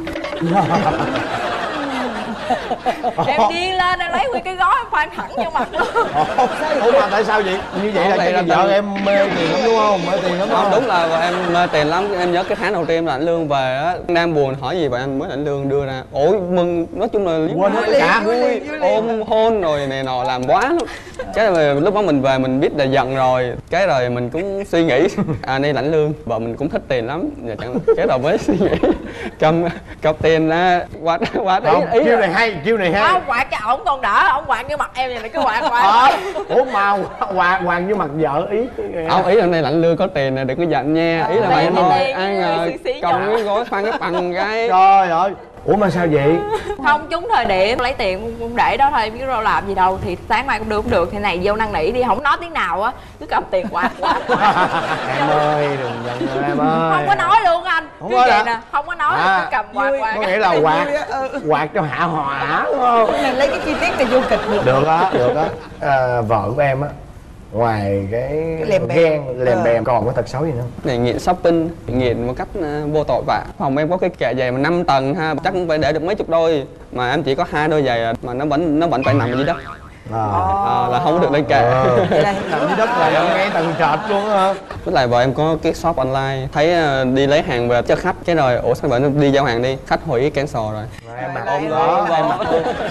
Em điên lên em lấy nguyên cái gói em khoan thẳng vô mặt luôn. Ủa mà tại sao vậy? Như vậy là chắc vợ em mê tiền lắm đúng không? Mê tiền lắm không? Đúng là vợ em mê tiền lắm. Em nhớ cái tháng đầu tiên lãnh lương về á, đang buồn hỏi gì vợ em mới lãnh lương đưa ra. Ôi mừng, nói chung là quên hết cả, vui ôm hôn rồi này nọ làm quá lắm. Cái rồi lúc đó mình về mình biết là giận rồi, cái rồi mình cũng suy nghĩ nay lãnh lương vợ mình cũng thích tiền lắm, cái rồi mới suy nghĩ cầm tiền ra quát ý chiêu này hay. Không quạt cho ổng còn đỡ, ổng quạt vô mặt em vậy này cứ quạt. Ủa mà quạt vô mặt vợ ý. Không, ý là này lãnh lương có tiền này đừng có giận nha, ý là vậy thôi. Ai ngờ cầm cái gói khoan cái bằng cái. Trời ơi. Ủa mà sao vậy? Không trúng thời điểm lấy tiền cũng để đó thôi, biết đâu làm gì đâu, thì sáng mai cũng được thì này vô năn nỉ đi, không nói tiếng nào á, cứ cầm tiền quạt. Em ơi đừng giận em ơi. Không có nói luôn anh, không cứ có vậy nè, không có nói cứ cầm quạt. Có nghĩa là quạt cho hạ hỏa đúng không? Này lấy cái chi tiết này vô kịch được á. Vợ của em á, ngoài cái ghen lèm bèm còn có tật xấu gì nữa không? Này nghiện shopping, nghiện một cách vô tội vạ. Phòng em có cái kệ giày mà 5 tầng ha, chắc cũng phải để được mấy chục đôi mà em chỉ có 2 đôi giày mà nó vẫn phải nằm ở dưới đất. Là không có được lên kệ. Nằm dưới đất là ngay tầng trệt luôn á. Với lại vợ em có cái shop online, thấy đi lấy hàng về cho khách, cái rồi ủa sao vợ đi giao hàng đi, khách hủy cancel rồi. Em mặc ôm đó, em mặc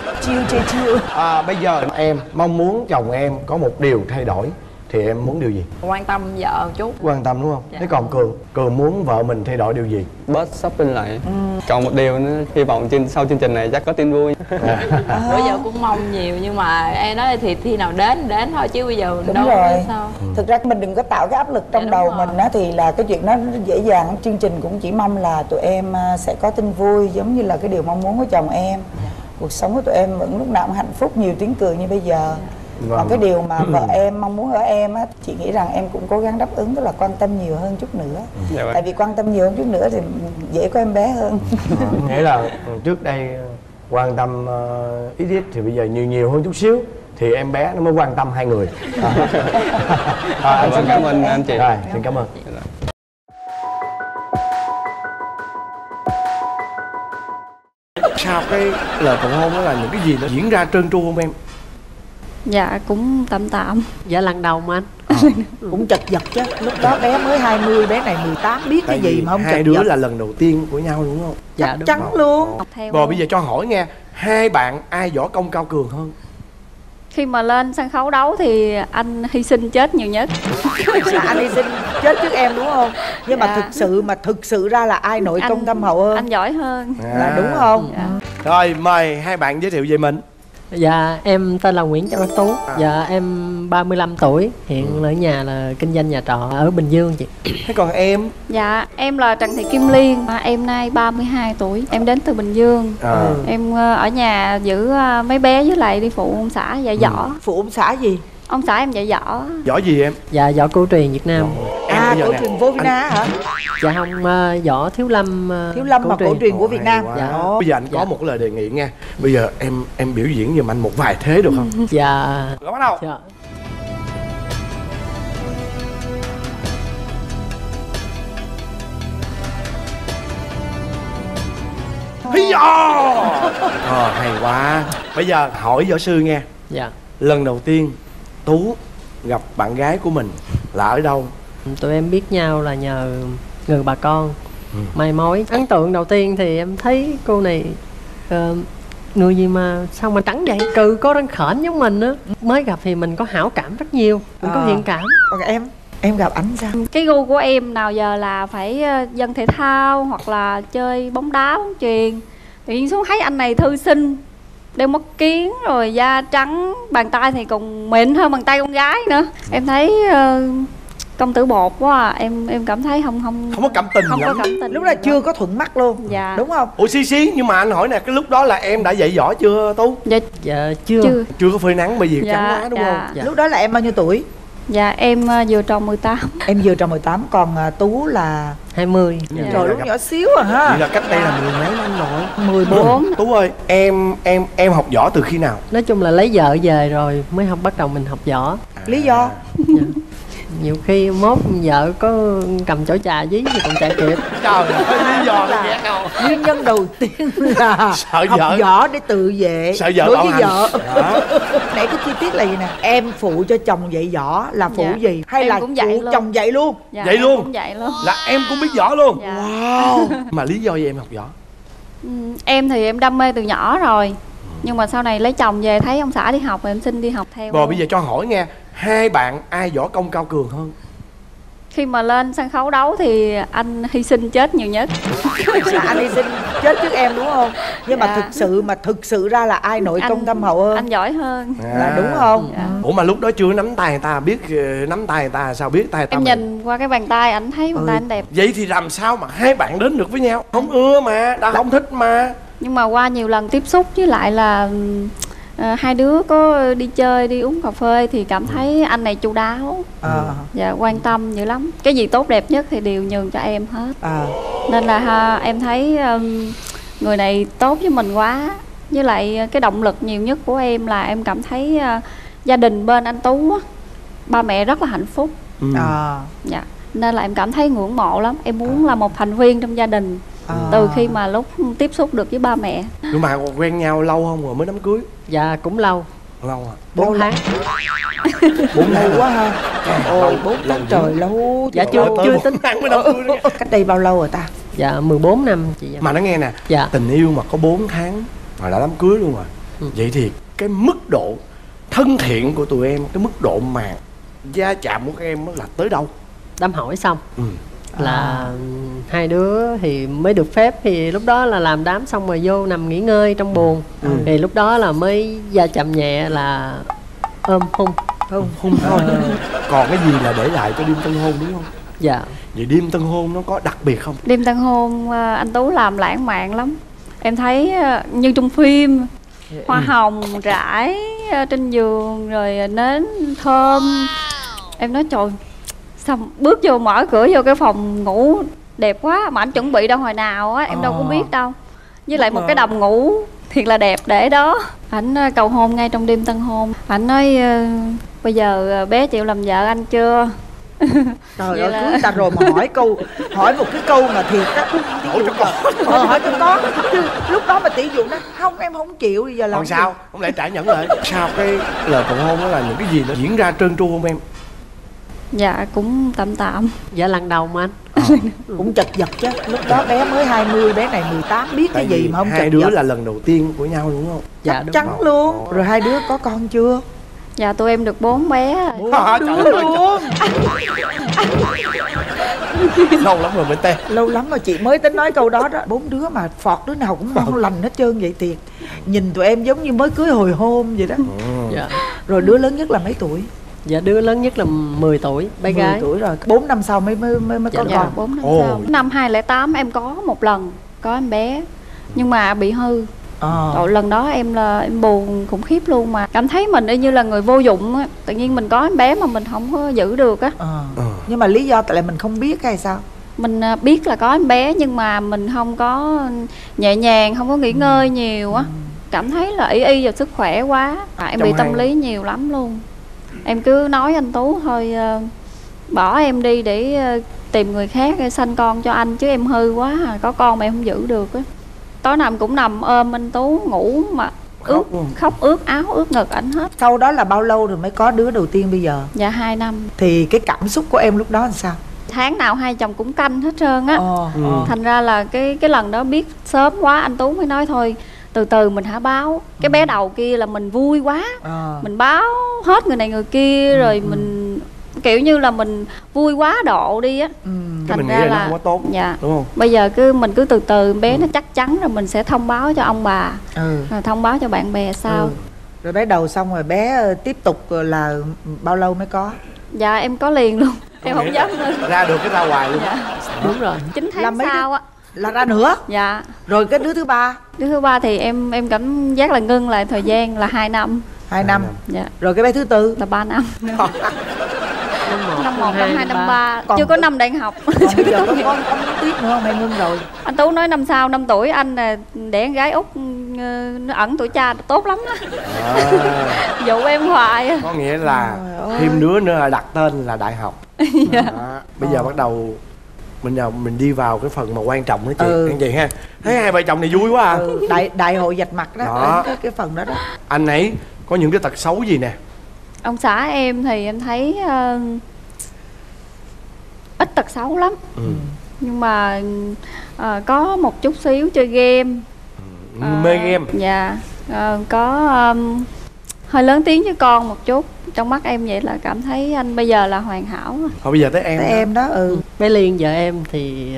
chiêu. Bây giờ em mong muốn chồng em có một điều thay đổi thì em muốn điều gì? Quan tâm vợ một chút. Quan tâm đúng không? Thế còn Cường muốn vợ mình thay đổi điều gì? Bớt shopping lại. Còn một điều nữa, hy vọng sau chương trình này chắc có tin vui. Bữa giờ cũng mong nhiều nhưng mà em nói thì khi nào đến thôi chứ bây giờ đúng đâu rồi. biết sao. Thực ra mình đừng có tạo cái áp lực trong đầu mình á, thì là cái chuyện đó dễ dàng. Chương trình cũng chỉ mong là tụi em sẽ có tin vui giống như là cái điều mong muốn của chồng em. Cuộc sống của tụi em vẫn lúc nào cũng hạnh phúc, nhiều tiếng cười như bây giờ. Còn cái điều mà vợ em mong muốn ở em á, chị nghĩ rằng em cũng cố gắng đáp ứng, tức là quan tâm nhiều hơn chút nữa. Tại vì quan tâm nhiều hơn chút nữa thì dễ có em bé hơn. Nghĩa là trước đây quan tâm ít thì bây giờ nhiều hơn chút xíu thì em bé nó mới quan tâm hai người. Anh xin cảm ơn anh chị. Xin cảm ơn. Sau cái lời cầu hôn đó là những cái gì nó diễn ra trơn tru không em? Dạ cũng tạm. Dạ lần đầu mà anh. Cũng chật vật chứ. Lúc đó bé mới 20, bé này 18, biết cái gì mà không chật vật. Hai đứa là lần đầu tiên của nhau đúng không? Dạ chắc chắn luôn. Rồi bây giờ cho hỏi nghe, hai bạn ai võ công cao cường hơn? Khi mà lên sân khấu đấu thì anh hy sinh chết nhiều nhất. Là anh hy sinh chết trước em đúng không? Nhưng mà thực sự ra là ai nội công thâm hậu hơn? Anh giỏi hơn. Là đúng không? Rồi mời hai bạn giới thiệu về mình. Dạ em tên là Nguyễn Trọng Anh Tú. Dạ em 35 tuổi. Hiện ở nhà là kinh doanh nhà trọ ở Bình Dương chị. Thế còn em? Dạ em là Trần Thị Kim Liên. Em nay 32 tuổi. Em đến từ Bình Dương. Em ở nhà giữ mấy bé với lại đi phụ ông xã dạy võ. Phụ ông xã gì? Ông xã em dạy võ. Võ gì em? Dạ võ cổ truyền Việt Nam. Cổ truyền vô Việt Nam hả? Dạ không, võ Thiếu Lâm. Thiếu Lâm mà cổ truyền của Việt Nam. Dạ. Bây giờ anh có một lời đề nghị nha. Bây giờ em biểu diễn giùm anh một vài thế được không? Dạ. Rồi bắt đầu. Dạ. Hay quá. Bây giờ hỏi võ sư nghe. Dạ. Lần đầu tiên Tú gặp bạn gái của mình là ở đâu? Tụi em biết nhau là nhờ người bà con mai mối. Ấn tượng đầu tiên thì em thấy cô này người gì mà sao mà trắng vậy, cừ có răng khểnh giống mình á. Mới gặp thì mình có hảo cảm rất nhiều, mình có thiện cảm. Còn em gặp ảnh sao? Cái gu của em nào giờ là phải dân thể thao hoặc là chơi bóng đá, bóng chuyền. Tự nhiên xuống thấy anh này thư sinh, đeo mắt kiến rồi da trắng, bàn tay thì còn mịn hơn bàn tay con gái nữa. Em thấy công tử bột quá à. Em cảm thấy không có cảm tình không lắm. có cảm tình. Lúc đó chưa có thuận mắt luôn. Dạ. Đúng không? Ủa xí nhưng mà anh hỏi nè, cái lúc đó là em đã dạy võ chưa Tú? Dạ chưa. Chưa có phơi nắng bởi vì trắng quá đúng không? Dạ. Lúc đó là em bao nhiêu tuổi? Dạ em vừa tròn 18. Em vừa tròn 18, còn Tú là 20. Trời lúc nhỏ xíu à ha. Vậy là cách đây là 10 mấy năm rồi. 14. Tú ơi, em học võ từ khi nào? Nói chung là lấy vợ về rồi mới bắt đầu mình học võ. Lý do? Dạ. Nhiều khi mốt vợ có cầm chổi trà dí thì còn chạy kịp. Trời ơi, lý do là ghét không? Nguyên nhân đầu tiên là sợ học vợ. võ để tự vệ. Sợ vợ đối bạo với hành. vợ. Nãy cái chi tiết là gì nè? Em phụ cho chồng dạy võ là phụ gì? Hay Em là cũng dạy phụ luôn. chồng dạy luôn? Dạ, Vậy em luôn? cũng vậy luôn. Là em cũng biết võ luôn? Dạ. Wow. Mà lý do gì em học võ? Em thì em đam mê từ nhỏ rồi. Nhưng mà sau này lấy chồng về thấy ông xã đi học rồi em xin đi học theo. Rồi bây giờ cho hỏi nghe, hai bạn ai võ công cao cường hơn? Khi mà lên sân khấu đấu thì anh hy sinh chết nhiều nhất. Là anh hy sinh chết trước em đúng không? Nhưng mà thực sự ra là ai nội công thâm hậu hơn? Anh giỏi hơn. Là đúng không? Dạ. Ủa mà lúc đó chưa nắm tay người ta, biết nắm tay người ta sao biết tay người ta? Em nhìn qua cái bàn tay ảnh thấy bàn tay anh đẹp. Vậy thì làm sao mà hai bạn đến được với nhau? Không ưa mà, đã không thích mà. Nhưng mà qua nhiều lần tiếp xúc với lại là hai đứa có đi chơi, đi uống cà phê thì cảm thấy anh này chu đáo. Dạ, quan tâm dữ lắm. Cái gì tốt đẹp nhất thì đều nhường cho em hết. Nên là em thấy người này tốt với mình quá. Với lại cái động lực nhiều nhất của em là em cảm thấy gia đình bên anh Tú á, ba mẹ rất là hạnh phúc. Dạ. Nên là em cảm thấy ngưỡng mộ lắm. Em muốn là một thành viên trong gia đình. Từ khi mà lúc tiếp xúc được với ba mẹ. Nhưng mà quen nhau lâu không rồi mới đám cưới? Dạ cũng lâu. Lâu à? 4 tháng. 4 tháng quá ha. Ôi 4 tháng trời lâu. Dạ chưa tính tháng mới đám cưới đó. Cách đây bao lâu rồi ta? Dạ 14 năm chị. Mà nó nghe nè, dạ. Tình yêu mà có 4 tháng mà đã đám cưới luôn rồi. Vậy thì cái mức độ thân thiện của tụi em, cái mức độ mà gia chạm của các em là tới đâu? Đám hỏi xong là hai đứa thì mới được phép, thì lúc đó là làm đám xong rồi vô nằm nghỉ ngơi trong buồng. Thì lúc đó là mới gia chạm nhẹ là ôm hôn thôi. Còn cái gì là để lại cho đêm tân hôn đúng không? Dạ. Vậy đêm tân hôn nó có đặc biệt không? Đêm tân hôn anh Tú làm lãng mạn lắm. Em thấy như trong phim, hoa hồng rải trên giường rồi nến thơm. Em nói trời, xong bước vô mở cửa vô cái phòng ngủ đẹp quá mà anh chuẩn bị đâu hồi nào á, em đâu có biết đâu. Với lại một cái đầm ngủ thiệt là đẹp để đó. Ảnh cầu hôn ngay trong đêm tân hôn. Ảnh nói bây giờ bé chịu làm vợ anh chưa? Trời ơi, cưới ta rồi mà hỏi một cái câu mà thiệt á. Hỏi cho con. Chứ lúc đó mà tỷ dụ nó không, em không chịu bây giờ làm. Còn sao? Không lẽ trả nhẫn lại? Sau cái lời cầu hôn đó là những cái gì nó diễn ra trơn tru không em? Dạ cũng tạm. Dạ lần đầu mà anh. Cũng chật vật chứ. Lúc đó bé mới 20, bé này 18, biết Tại cái gì mà không chật vật. hai đứa là lần đầu tiên của nhau đúng không? Dạ Chắc đúng chắn rồi. luôn. Rồi hai đứa có con chưa? Dạ tụi em được 4 bé. 4 đứa luôn. Lâu lắm rồi mới tê. Lâu lắm rồi chị mới tính nói câu đó đó. 4 đứa mà phọt đứa nào cũng ngon lành hết trơn vậy thiệt. Nhìn tụi em giống như mới cưới hồi hôn vậy đó. Dạ. Rồi đứa lớn nhất là mấy tuổi? Dạ đứa lớn nhất là 10 tuổi, bé 10 gái. tuổi rồi. 4 năm sau mới có Dạ con. 4 năm sau. Năm 2008 em có một lần có em bé nhưng mà bị hư. Rồi lần đó em buồn khủng khiếp luôn, mà cảm thấy mình y như là người vô dụng á. Tự nhiên mình có em bé mà mình không có giữ được á. Nhưng mà lý do tại là mình không biết hay sao? Mình biết là có em bé nhưng mà mình không có nhẹ nhàng, không có nghỉ ngơi nhiều á. Cảm thấy là y vào sức khỏe quá. Em bị tâm lý nhiều lắm luôn. Em cứ nói anh Tú thôi, bỏ em đi để tìm người khác sanh con cho anh, chứ em hư quá có con mà em không giữ được á. Tối nào cũng nằm ôm anh Tú ngủ mà khóc ướt áo ướt ngực ảnh hết. Sau đó là bao lâu rồi mới có đứa đầu tiên bây giờ? Dạ 2 năm. Thì cái cảm xúc của em lúc đó làm sao? Tháng nào hai chồng cũng canh hết trơn á. Thành ra là cái lần đó biết sớm quá, anh Tú mới nói thôi từ từ mình hả báo. Cái bé đầu kia là mình vui quá, mình báo hết người này người kia, rồi mình kiểu như là mình vui quá độ đi á. Thành ra là không có tốt. Dạ. Đúng không? Bây giờ mình cứ từ từ bé nó chắc chắn rồi mình sẽ thông báo cho ông bà, rồi thông báo cho bạn bè sau. Rồi bé đầu xong rồi bé tiếp tục là bao lâu mới có? Dạ em có liền luôn. Em không dám nữa. Ra được cái ra hoài luôn. Dạ. Đúng rồi. 9 tháng sau á là ra nữa. Dạ. Rồi cái đứa thứ ba? Đứa thứ ba thì em cảm giác là ngưng lại thời gian là 2 năm. 2 năm. Dạ. Rồi cái bé thứ tư là 3 năm. Năm 1, năm 2, năm 3. Còn chưa có năm đại học. Còn bây giờ có muốn tiếp nữa không hay ngưng rồi? Anh Tú nói năm sau 5 tuổi anh là đẻ con gái út, nó ẩn tuổi cha tốt lắm á. Dụ em hoài. Có nghĩa là thêm đứa nữa là đặt tên là đại học. Bây giờ bắt đầu mình đi vào cái phần mà quan trọng đó chị, anh chị ha. Thấy hai vợ chồng này vui quá à. Đại hội vạch mặt đó. Cái phần đó đó. Anh ấy có những cái tật xấu gì nè? Ông xã em thì em thấy ít tật xấu lắm. Nhưng mà có một chút xíu chơi game. Mê game. Dạ. Có hơi lớn tiếng với con một chút. Trong mắt em vậy là cảm thấy anh bây giờ là hoàn hảo. Thôi bây giờ tới em. Tới em đó. Bé Liên vợ em thì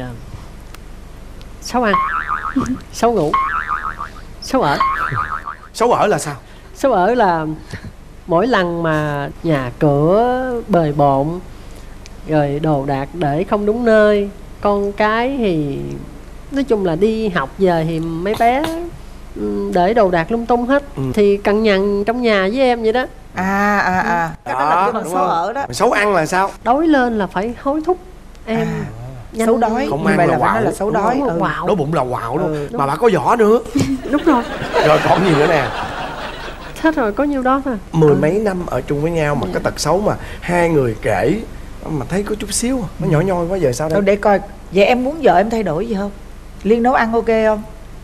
xấu ăn, xấu ngủ, xấu ở. Xấu ở là sao? Xấu ở là mỗi lần mà nhà cửa bời bộn, rồi đồ đạc để không đúng nơi, con cái thì nói chung là đi học về thì mấy bé để đồ đạc lung tung hết, thì cằn nhằn trong nhà với em vậy đó. Cái đó là cái bằng xấu ở đó. Xấu ăn là sao? Đói lên là phải hối thúc em. Xấu đói. Không ăn là quạo. Là xấu đói. Đói bụng là quạo luôn. Mà bà có vỏ nữa. Đúng rồi. Rồi còn gì nữa nè? Hết rồi, có nhiêu đó thôi. 10 mấy năm ở chung với nhau mà cái tật xấu mà hai người kể mà thấy có chút xíu nó nhỏ nhoi quá, giờ sao đây? Để coi. Vậy em muốn vợ em thay đổi gì không? Liên nấu ăn ok không?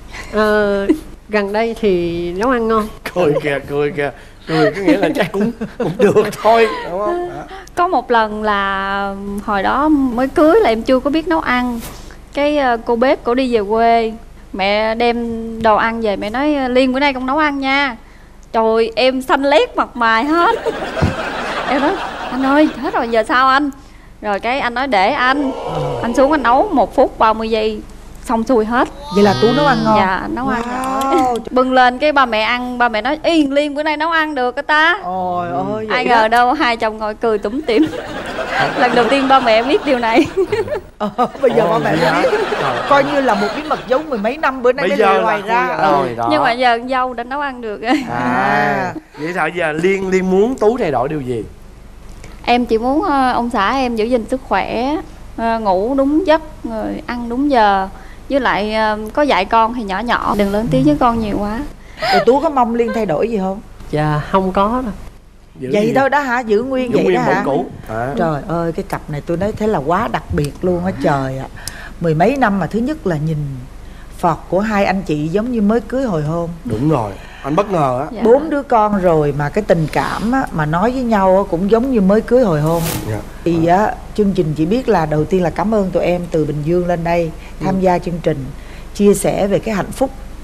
Gần đây thì nấu ăn ngon. Cười kìa. Cười có nghĩa là chắc cũng được thôi, đúng không? Có một lần là hồi đó mới cưới là em chưa có biết nấu ăn. Cái cô bếp cổ đi về quê, mẹ đem đồ ăn về, mẹ nói Liên bữa nay con nấu ăn nha. Trời, em xanh lét mặt mày hết. Em nói anh ơi hết rồi giờ sao anh? Rồi cái anh nói để anh xuống anh nấu 1 phút 30 giây xong xuôi hết. Vậy là Tú nấu ăn ngon. Dạ nấu ăn giỏi. Bưng lên cái ba mẹ ăn, ba mẹ nói Yên Liên bữa nay nấu ăn được cái ta. Ôi ơi. Ai ngờ đâu hai chồng ngồi cười tủm tỉm. Lần đầu tiên ba mẹ biết điều này. Bây giờ ba mẹ biết. Coi như là một bí mật giấu 10 mấy năm bữa nay mới lòi ra. Nhưng mà giờ dâu đã nấu ăn được. Vậy sao giờ Liên muốn Tú thay đổi điều gì? Em chỉ muốn ông xã em giữ gìn sức khỏe, ngủ đúng giấc, rồi ăn đúng giờ. Với lại có dạy con thì nhỏ nhỏ, đừng lớn tiếng với con nhiều quá. Rồi Tú có mong Liên thay đổi gì không? Dạ không có đâu. Vậy thôi đó hả? Giữ nguyên vậy đó hả? Cũ. Trời ơi cái cặp này tôi nói thế là quá đặc biệt luôn á trời ạ. 10 mấy năm mà thứ nhất là nhìn phọt của hai anh chị giống như mới cưới hồi hôn. Đúng rồi, anh bất ngờ á. 4 đứa con rồi mà cái tình cảm á, mà nói với nhau á, cũng giống như mới cưới hồi hôn. Thì á, chương trình chỉ biết là đầu tiên là cảm ơn tụi em từ Bình Dương lên đây tham gia chương trình, chia sẻ về cái hạnh phúc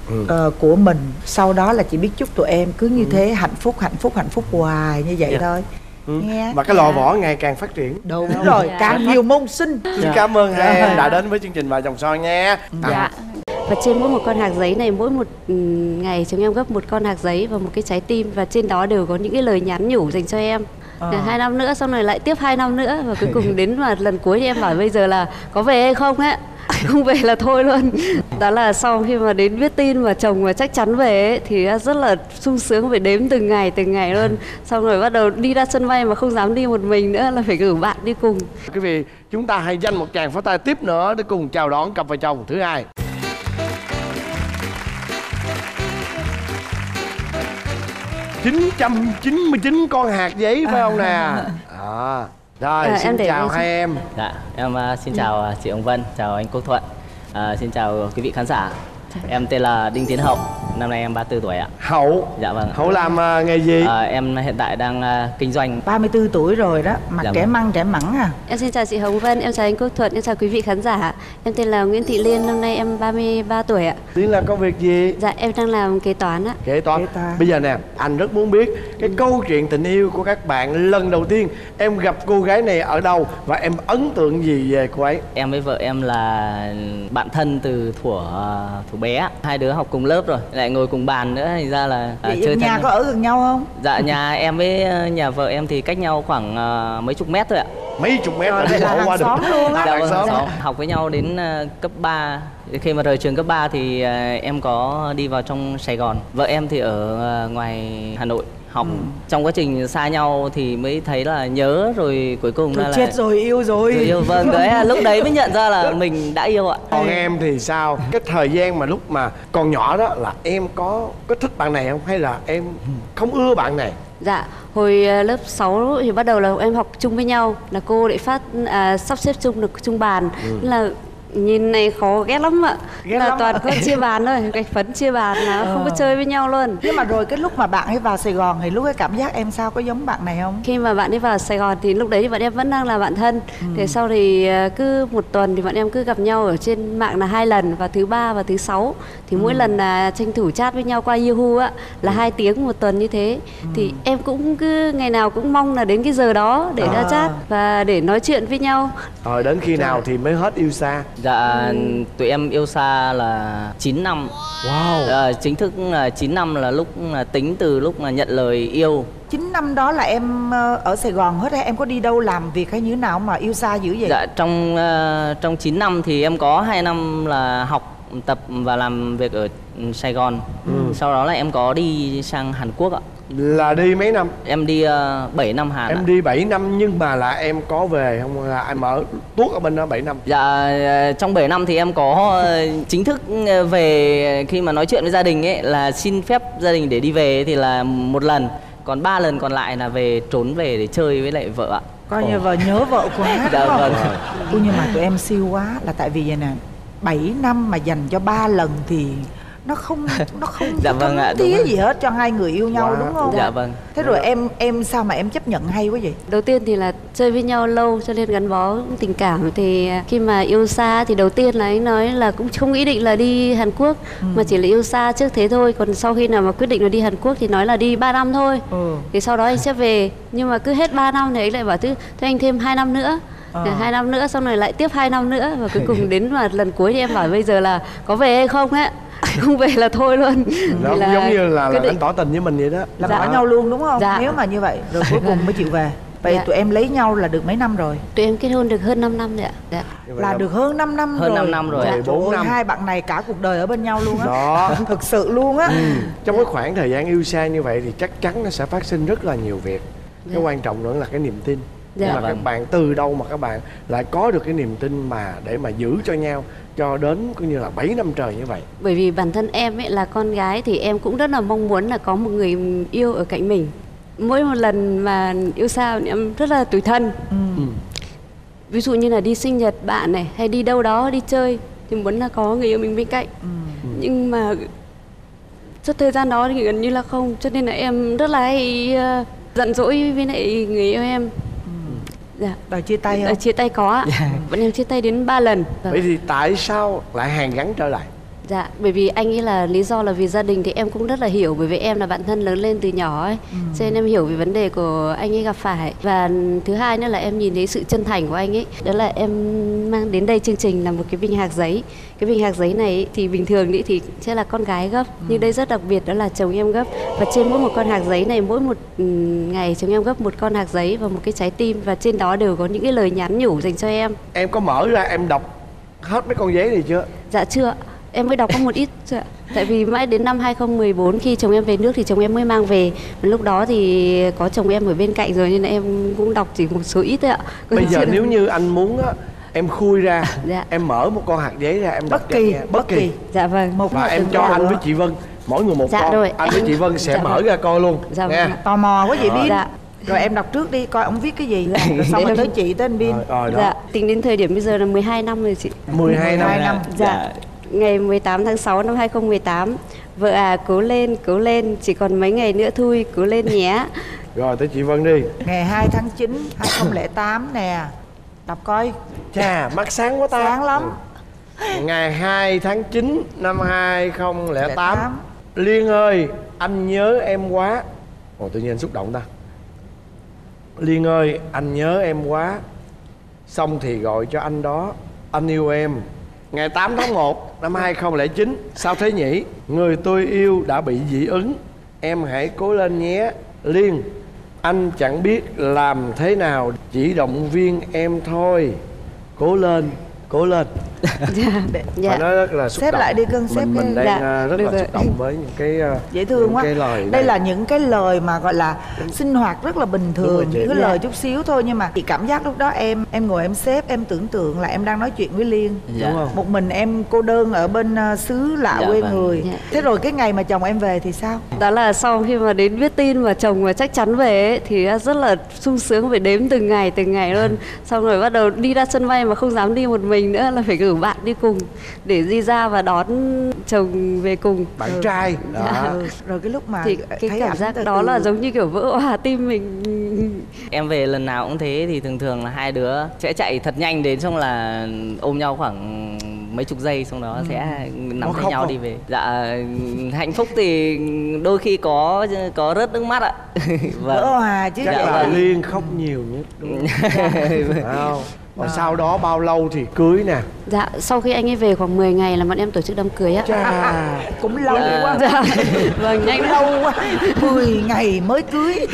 của mình. Sau đó là chị biết chúc tụi em cứ như thế hạnh phúc hoài như vậy thôi. Nghe. Và cái lò võ ngày càng phát triển. Đúng rồi, càng nhiều môn sinh. Xin cảm ơn hai em đã đến với chương trình Vợ Chồng Son nha. Dạ. Và trên mỗi một con hạt giấy này, mỗi một ngày chúng em gấp một con hạt giấy và một cái trái tim, và trên đó đều có những cái lời nhắn nhủ dành cho em. 2 năm nữa, xong rồi lại tiếp 2 năm nữa, và cuối cùng đến mà lần cuối thì em hỏi bây giờ là có về hay không ấy. Không về là thôi luôn. Đó là sau khi mà đến biết tin mà chồng mà chắc chắn về ấy, thì rất là sung sướng, phải đếm từng ngày luôn. Xong rồi bắt đầu đi ra sân bay mà không dám đi một mình nữa, là phải cử bạn đi cùng. Quý vị, chúng ta hãy dành một tràng pháo tay tiếp nữa để cùng chào đón cặp vợ chồng thứ hai. $999 con hạt giấy phải không nè? Rồi, xin chào hai em. Dạ, em xin chào chị Hồng Vân, chào anh Quốc Thuận, xin chào quý vị khán giả. Em tên là Đinh Tiến Hậu, năm nay em 34 tuổi ạ. Hậu? Dạ vâng. Hậu làm nghề gì? Em hiện tại đang kinh doanh. 34 tuổi rồi đó, mặt trẻ măng trẻ mẵng à. Em xin chào chị Hồng Vân, em chào anh Quốc Thuận, em chào quý vị khán giả. Em tên là Nguyễn Thị Liên, năm nay em 33 tuổi ạ. Liên làm công việc gì? Dạ, em đang làm kế toán ạ. Kế toán. Bây giờ nè, anh rất muốn biết cái câu chuyện tình yêu của các bạn lần đầu tiên em gặp cô gái này ở đâu và em ấn tượng gì về cô ấy? Em với vợ em là bạn thân từ thuở bé, hai đứa học cùng lớp rồi, lại ngồi cùng bàn nữa, thành ra là chơi nhà có ở gần nhau không? Dạ, nhà em với nhà vợ em thì cách nhau khoảng mấy chục mét thôi ạ. Mấy chục mét là đi bộ qua được. Luôn á. Dạ, vâng, học với nhau đến cấp 3. Khi mà rời trường cấp 3 thì em có đi vào trong Sài Gòn. Vợ em thì ở ngoài Hà Nội học. Trong quá trình xa nhau thì mới thấy là nhớ, rồi cuối cùng là chết rồi, yêu rồi. Yêu, vâng, đấy, lúc đấy mới nhận ra là mình đã yêu ạ. Còn em thì sao? Cái thời gian mà lúc mà còn nhỏ đó là em có thích bạn này không? Hay là em không ưa bạn này? Dạ, hồi lớp 6 thì bắt đầu là em học chung với nhau, là cô lại sắp xếp chung được chung bàn. Là nhìn này khó ghét lắm ạ. Là toàn có chia bàn thôi, gạch phấn chia bàn là không có chơi với nhau luôn. Nhưng mà rồi cái lúc mà bạn ấy vào Sài Gòn thì lúc ấy cảm giác em sao, có giống bạn này không? Khi mà bạn ấy vào Sài Gòn thì lúc đấy thì bọn em vẫn đang là bạn thân. Thế sau thì cứ một tuần thì bọn em cứ gặp nhau ở trên mạng là 2 lần, vào thứ 3 và thứ 6. Thì mỗi lần là tranh thủ chat với nhau qua Yahoo á, là 2 tiếng một tuần như thế. Thì em cũng cứ ngày nào cũng mong là đến cái giờ đó để ra chat và để nói chuyện với nhau. Rồi đến khi nào thì mới hết yêu xa? Dạ, tụi em yêu xa là 9 năm. Wow. Chính thức là 9 năm là lúc tính từ lúc mà nhận lời yêu. 9 năm đó là em ở Sài Gòn hết hay em có đi đâu làm việc hay như thế nào mà yêu xa dữ vậy? Dạ, trong 9 năm thì em có 2 năm là học tập và làm việc ở Sài Gòn. Sau đó là em có đi sang Hàn Quốc ạ. Là đi mấy năm? Em đi 7 năm Hàn. Em đi 7 năm nhưng mà là em có về không? Là em ở tuốt ở bên đó 7 năm? Dạ, trong 7 năm thì em có chính thức về, khi mà nói chuyện với gia đình ấy là xin phép gia đình để đi về thì là 1 lần. Còn 3 lần còn lại là trốn về để chơi với lại vợ ạ. Coi như vợ nhớ vợ quá. Dạ, vâng. Nhưng mà tụi em siêu quá, là tại vì vậy nè, 7 năm mà dành cho 3 lần thì nó không dạ, vâng ạ, tía gì hết cho hai người yêu nhau, đúng không? Dạ, vâng. Thế rồi em sao mà em chấp nhận hay quá vậy? Đầu tiên thì là chơi với nhau lâu cho nên gắn bó tình cảm. Thì khi mà yêu xa thì đầu tiên là anh nói là cũng không nghĩ định là đi Hàn Quốc, mà chỉ là yêu xa trước thế thôi. Còn sau khi nào mà quyết định là đi Hàn Quốc thì nói là đi 3 năm thôi. Thì sau đó anh sẽ về. Nhưng mà cứ hết 3 năm thì anh lại bảo thế anh thêm 2 năm nữa. 2 năm nữa, xong rồi lại tiếp 2 năm nữa. Và cuối cùng đến mà lần cuối thì em hỏi bây giờ là có về hay không ấy. Không về là thôi luôn. Nó cũng giống như là anh tỏ tình với mình vậy đó. Là bỏ nhau luôn đúng không? Dạ. Nếu mà như vậy rồi cuối cùng mới chịu về. Vậy tụi em lấy nhau là được mấy năm rồi? Tụi em kết hôn được hơn 5 năm rồi ạ. Dạ. Là được hơn 5 năm rồi. Hơn 5 năm rồi. 4 năm. Hai bạn này cả cuộc đời ở bên nhau luôn á. Đó. Thực sự luôn á. Trong cái khoảng thời gian yêu xa như vậy thì chắc chắn nó sẽ phát sinh rất là nhiều việc. Cái quan trọng nữa là cái niềm tin. Nhưng mà các bạn từ đâu mà các bạn lại có được cái niềm tin mà để mà giữ cho nhau cho đến cũng như là 7 năm trời như vậy? Bởi vì bản thân em ấy là con gái thì em cũng rất là mong muốn là có một người yêu ở cạnh mình. Mỗi một lần mà yêu xa em rất là tủi thân. Ví dụ như là đi sinh nhật bạn này hay đi đâu đó đi chơi thì muốn là có người yêu mình bên cạnh. Nhưng mà suốt thời gian đó thì gần như là không, cho nên là em rất là hay giận dỗi với lại người yêu em. Dạ. Đòi chia tay không? Chia tay có ạ. Bọn em chia tay đến 3 lần. Vậy thì tại sao lại hàn gắn trở lại? Dạ, bởi vì anh nghĩ là lý do là vì gia đình thì em cũng rất là hiểu, bởi vì em là bạn thân lớn lên từ nhỏ ấy, cho nên em hiểu về vấn đề của anh ấy gặp phải. Và thứ hai nữa là em nhìn thấy sự chân thành của anh ấy, đó là em mang đến đây chương trình là một cái bình hạc giấy. Cái bình hạc giấy này thì bình thường thì sẽ là con gái gấp, nhưng đây rất đặc biệt đó là chồng em gấp. Và trên mỗi một con hạc giấy này, mỗi một ngày chồng em gấp một con hạc giấy và một cái trái tim, và trên đó đều có những cái lời nhắn nhủ dành cho em. Em có mở ra em đọc hết mấy con giấy này chưa? Dạ chưa, em mới đọc có một ít thôi ạ. Tại vì mãi đến năm 2014 khi chồng em về nước thì chồng em mới mang về. Lúc đó thì có chồng em ở bên cạnh rồi nên là em cũng đọc chỉ một số ít thôi ạ. Bây giờ nếu như anh muốn á, em khui ra, dạ. Em mở một con hạt giấy ra em đọc bất kỳ. Dạ vâng. Và em cho anh với chị Vân mỗi người một dạ con. Rồi, anh với chị Vân sẽ mở ra coi luôn. Dạ nghe. vâng. Tò mò quá vậy Bin. Dạ. Rồi em đọc trước đi coi ông viết cái gì. Rồi xong rồi tới chị tới anh Bin. Dạ, tính đến thời điểm bây giờ là 12 năm rồi chị. 12 năm. Dạ. Ngày 18 tháng 6 năm 2018. Vợ à, cố lên, chỉ còn mấy ngày nữa thôi, cố lên nhé. Rồi tới chị Vân đi. Ngày 2 tháng 9 2008 nè. Đọc coi. Chà, mắt sáng quá ta. Sáng lắm. Ngày 2 tháng 9 năm 2008. Liên ơi, anh nhớ em quá. Ồ, tự nhiên anh xúc động ta. Liên ơi, anh nhớ em quá. Xong thì gọi cho anh đó. Anh yêu em. Ngày 8 tháng 1 năm 2009. Sao thế nhỉ? Người tôi yêu đã bị dị ứng. Em hãy cố lên nhé. Liên, anh chẳng biết làm thế nào, chỉ động viên em thôi. Cố lên, cố lên. Dạ. Phải nói rất là xúc Xếp động. lại đi cưng, xếp mình đang rất là xúc động với những cái dễ thương những quá. cái lời đây là những cái lời mà gọi là sinh hoạt rất là bình thường, những cái lời chút xíu thôi, nhưng mà chị cảm giác lúc đó em ngồi em xếp, em tưởng tượng là em đang nói chuyện với Liên. Đúng không? Một mình em cô đơn ở bên xứ lạ quê người. Thế rồi cái ngày mà chồng em về thì sao? Đó là sau khi mà đến biết tin mà chồng mà chắc chắn về ấy, thì rất là sung sướng, phải đếm từng ngày luôn. Xong rồi bắt đầu đi ra sân bay mà không dám đi một mình nữa, là phải cử bạn đi cùng để đi ra và đón chồng về cùng. Bạn trai đó. Rồi cái lúc mà thì cái thấy cảm giác đó là giống như kiểu vỡ òa tim mình. Em về lần nào cũng thế, thì thường là hai đứa sẽ chạy thật nhanh đến, xong là ôm nhau khoảng mấy chục giây, xong đó sẽ nắm tay nhau đi về. Dạ, hạnh phúc thì đôi khi có rớt nước mắt ạ. Vỡ hòa chứ. Chắc là Liên khóc nhiều nhất đúng không? Và sau đó bao lâu thì cưới nè? Dạ, sau khi anh ấy về khoảng 10 ngày là bọn em tổ chức đám cưới á. Cũng lâu quá. Dạ. Vâng, nhanh lâu quá. 10 ngày mới cưới.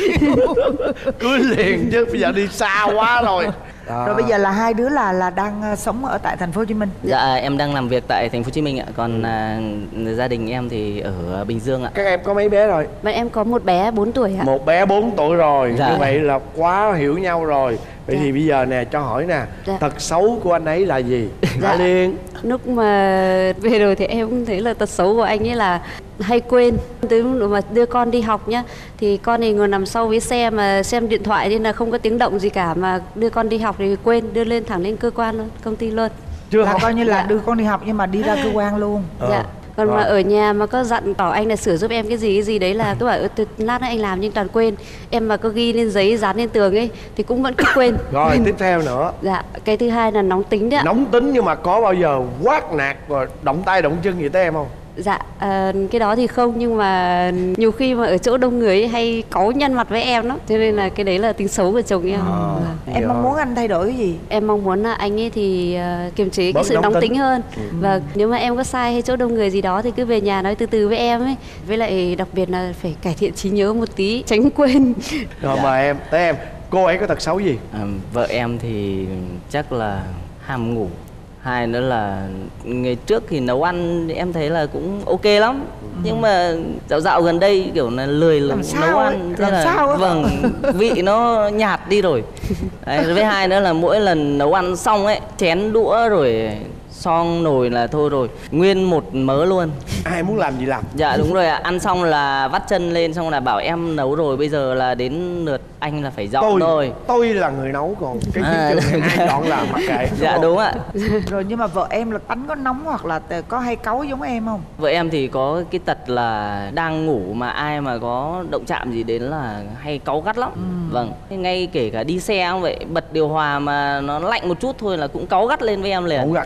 Cưới liền chứ bây giờ đi xa quá rồi. Rồi bây giờ là hai đứa là đang sống ở tại thành phố Hồ Chí Minh. Dạ, em đang làm việc tại thành phố Hồ Chí Minh ạ, còn gia đình em thì ở Bình Dương ạ. Các em có mấy bé rồi? Bọn em có một bé 4 tuổi ạ. Một bé 4 tuổi rồi. Dạ. Như vậy là quá hiểu nhau rồi. Vậy thì bây giờ nè, cho hỏi nè, tật xấu của anh ấy là gì? Hả Liên? Lúc mà về rồi thì em cũng thấy là tật xấu của anh ấy là hay quên. Tới lúc mà đưa con đi học nhá, thì con thì ngồi nằm sau với xe mà xem điện thoại nên là không có tiếng động gì cả, mà đưa con đi học thì quên, đưa lên thẳng lên cơ quan luôn, công ty luôn. Chưa là học. coi như là đưa con đi học nhưng mà đi ra cơ quan luôn. Dạ. Còn mà ở nhà mà có dặn bảo anh là sửa giúp em cái gì đấy là tôi bảo lát nữa anh làm nhưng toàn quên. Em mà có ghi lên giấy dán lên tường ấy thì cũng vẫn cứ quên. Rồi tiếp theo nữa. Dạ, cái thứ hai là nóng tính đấy ạ. Nóng tính, nhưng mà có bao giờ quát nạt rồi động tay động chân gì tới em không? Dạ, cái đó thì không, nhưng mà nhiều khi mà ở chỗ đông người ấy, hay cáu nhăn mặt với em lắm, cho nên là cái đấy là tính xấu của chồng em. Em mong muốn anh thay đổi cái gì? Em mong muốn là anh ấy thì kiềm chế cái sự nóng tính hơn. Và nếu mà em có sai hay chỗ đông người gì đó thì cứ về nhà nói từ từ với em ấy. Với lại đặc biệt là phải cải thiện trí nhớ một tí, tránh quên. Rồi mời em, tới em. Cô ấy có tật xấu gì? Vợ em thì chắc là ham ngủ. Hai nữa là ngày trước thì nấu ăn em thấy là cũng ok lắm, nhưng mà dạo gần đây kiểu là lười nấu ăn, thế là vâng, vị nó nhạt đi rồi. Đấy, với hai nữa là mỗi lần nấu ăn xong ấy, chén đũa rồi xong nồi là thôi rồi, nguyên một mớ luôn. Ai muốn làm gì làm. Dạ đúng rồi ạ. Ăn xong là vắt chân lên, xong là bảo em nấu rồi, bây giờ là đến lượt anh là phải dọn thôi. Tôi là người nấu, còn cái chiến trường ai dọn là mặc kệ. Dạ đúng ạ. Rồi nhưng mà vợ em là tánh có nóng hoặc là có hay cáu giống em không? Vợ em thì có cái tật là đang ngủ mà ai mà có động chạm gì đến là hay cáu gắt lắm. Vâng, ngay kể cả đi xe cũng vậy, bật điều hòa mà nó lạnh một chút thôi là cũng cáu gắt lên với em liền. Cáu gắt luôn.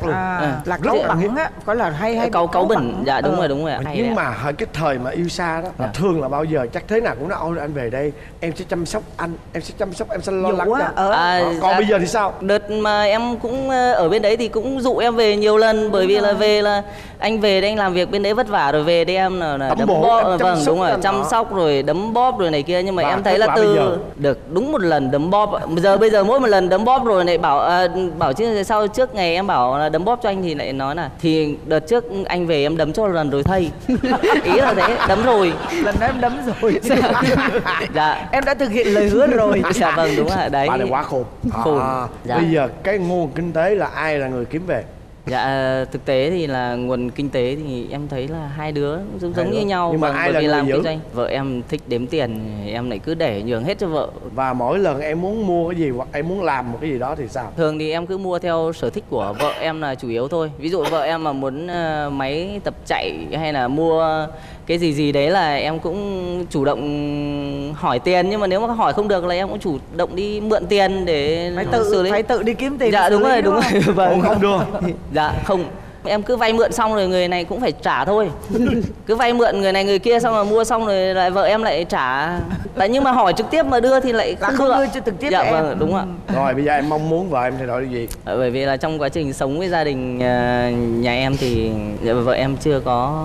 Là cấu bẩn á, có là hay cấu bẩn. Dạ đúng rồi ạ. Nhưng mà hồi cái thời mà yêu xa đó là thường là bao giờ chắc thế nào cũng nói ôi anh về đây em sẽ chăm sóc anh, em sẽ lo lắng cho. Còn bây giờ thì sao? Đợt mà em cũng ở bên đấy thì cũng dụ em về nhiều lần, bởi vì là về là anh về đây anh làm việc bên đấy vất vả rồi về đây em là đấm bóp. Vâng đúng rồi, chăm sóc rồi đấm bóp rồi này kia, nhưng mà em thấy là từ được đúng một lần đấm bóp. Bây giờ mỗi một lần đấm bóp rồi lại bảo chứ sau trước ngày em bảo là đấm bóp cho anh thì lại nói là thì đợt trước anh về em đấm cho lần rồi thầy. Ý là thế, đấm rồi. Lần đó em đấm rồi. Dạ. Em đã thực hiện lời hứa rồi. Dạ vâng đúng rồi đấy. Bạn này quá khôn. Dạ. Bây giờ cái nguồn kinh tế là ai là người kiếm về? Dạ thực tế thì là nguồn kinh tế thì em thấy là hai đứa giống như nhau. Nhưng mà ai là người làm kinh doanh. Vợ em thích đếm tiền, em lại cứ để nhường hết cho vợ. Và mỗi lần em muốn mua cái gì hoặc em muốn làm một cái gì đó thì sao? Thường thì em cứ mua theo sở thích của vợ em là chủ yếu thôi. Ví dụ vợ em mà muốn máy tập chạy hay là mua cái gì đấy là em cũng chủ động hỏi tiền, nhưng mà nếu mà hỏi không được là em cũng chủ động đi mượn tiền để xử lý. Phải tự đi kiếm tiền. Dạ đúng rồi. Vâng. Không đưa. Dạ không. Em cứ vay mượn xong rồi người này cũng phải trả thôi. Cứ vay mượn người này người kia xong rồi mua xong rồi lại vợ em lại trả. Đấy, nhưng mà hỏi trực tiếp mà đưa thì lại không đưa cho trực tiếp. Dạ vâng đúng ạ. Rồi bây giờ em mong muốn vợ em thay đổi điều gì? Bởi vì là trong quá trình sống với gia đình nhà em thì vợ em chưa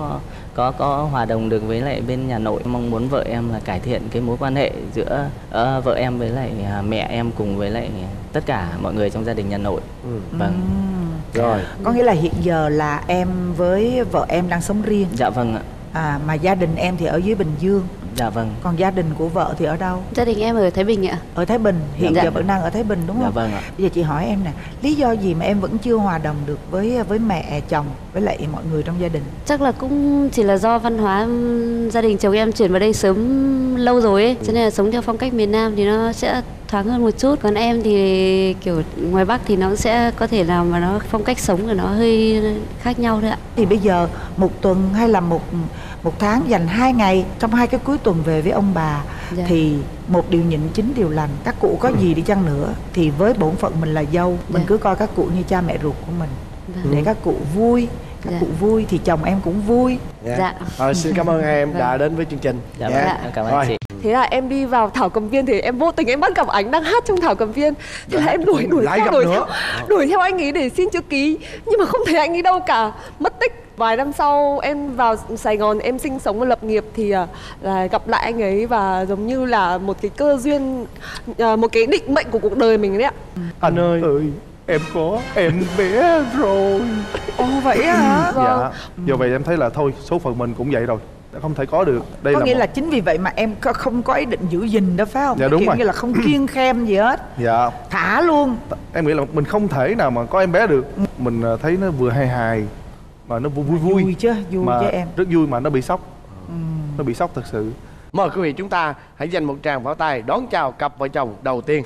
có hòa đồng được với lại bên nhà nội. Mong muốn vợ em là cải thiện cái mối quan hệ giữa vợ em với lại mẹ em cùng với lại tất cả mọi người trong gia đình nhà nội. Vâng. Rồi. Có nghĩa là hiện giờ là em với vợ em đang sống riêng. Dạ vâng ạ. Mà gia đình em thì ở dưới Bình Dương. Dạ vâng. Còn gia đình của vợ thì ở đâu? Gia đình em ở Thái Bình ạ. Ở Thái Bình, hiện giờ vẫn đang ở Thái Bình đúng không? Dạ vâng ạ. Bây giờ chị hỏi em nè, lý do gì mà em vẫn chưa hòa đồng được với mẹ chồng với lại mọi người trong gia đình? Chắc là cũng chỉ là do văn hóa gia đình chồng em chuyển vào đây sớm lâu rồi ấy, cho nên là sống theo phong cách miền Nam thì nó sẽ thoáng hơn một chút. Còn em thì kiểu ngoài Bắc thì nó sẽ có thể làm mà nó phong cách sống của nó hơi khác nhau thôi ạ. Thì bây giờ một tuần hay là một tháng dành 2 ngày trong 2 cái cuối tuần về với ông bà. Dạ. Thì một điều nhịn 9 điều lành. Các cụ có gì đi chăng nữa thì với bổn phận mình là dâu, mình cứ coi các cụ như cha mẹ ruột của mình. Để các cụ vui. Các cụ vui thì chồng em cũng vui. Xin cảm ơn em đã đến với chương trình. Cảm ơn chị. Thế là em đi vào thảo cầm viên thì em vô tình em bắt gặp ảnh đang hát trong thảo cầm viên. Thế là em đuổi theo anh ấy để xin chữ ký, nhưng mà không thấy anh ấy đâu cả, mất tích. Vài năm sau em vào Sài Gòn em sinh sống và lập nghiệp thì là gặp lại anh ấy, và giống như là một cái cơ duyên, một cái định mệnh của cuộc đời mình đấy ạ. Anh ơi, em có em bé rồi. Ồ vậy hả? Dạ. Do vậy em thấy là thôi, số phận mình cũng vậy rồi, không thể có được. Đây có nghĩa là chính vì vậy mà em không có ý định giữ gìn đó phải không? Dạ đúng kiểu rồi. như là không kiêng khem gì hết. Dạ. Thả luôn. Em nghĩ là mình không thể nào mà có em bé được. Mình thấy nó vừa hài hài mà nó vui chứ, vui mà chứ em. rất vui mà nó bị sốc. Nó bị sốc thật sự. Mời quý vị chúng ta hãy dành một tràng pháo tay đón chào cặp vợ chồng đầu tiên.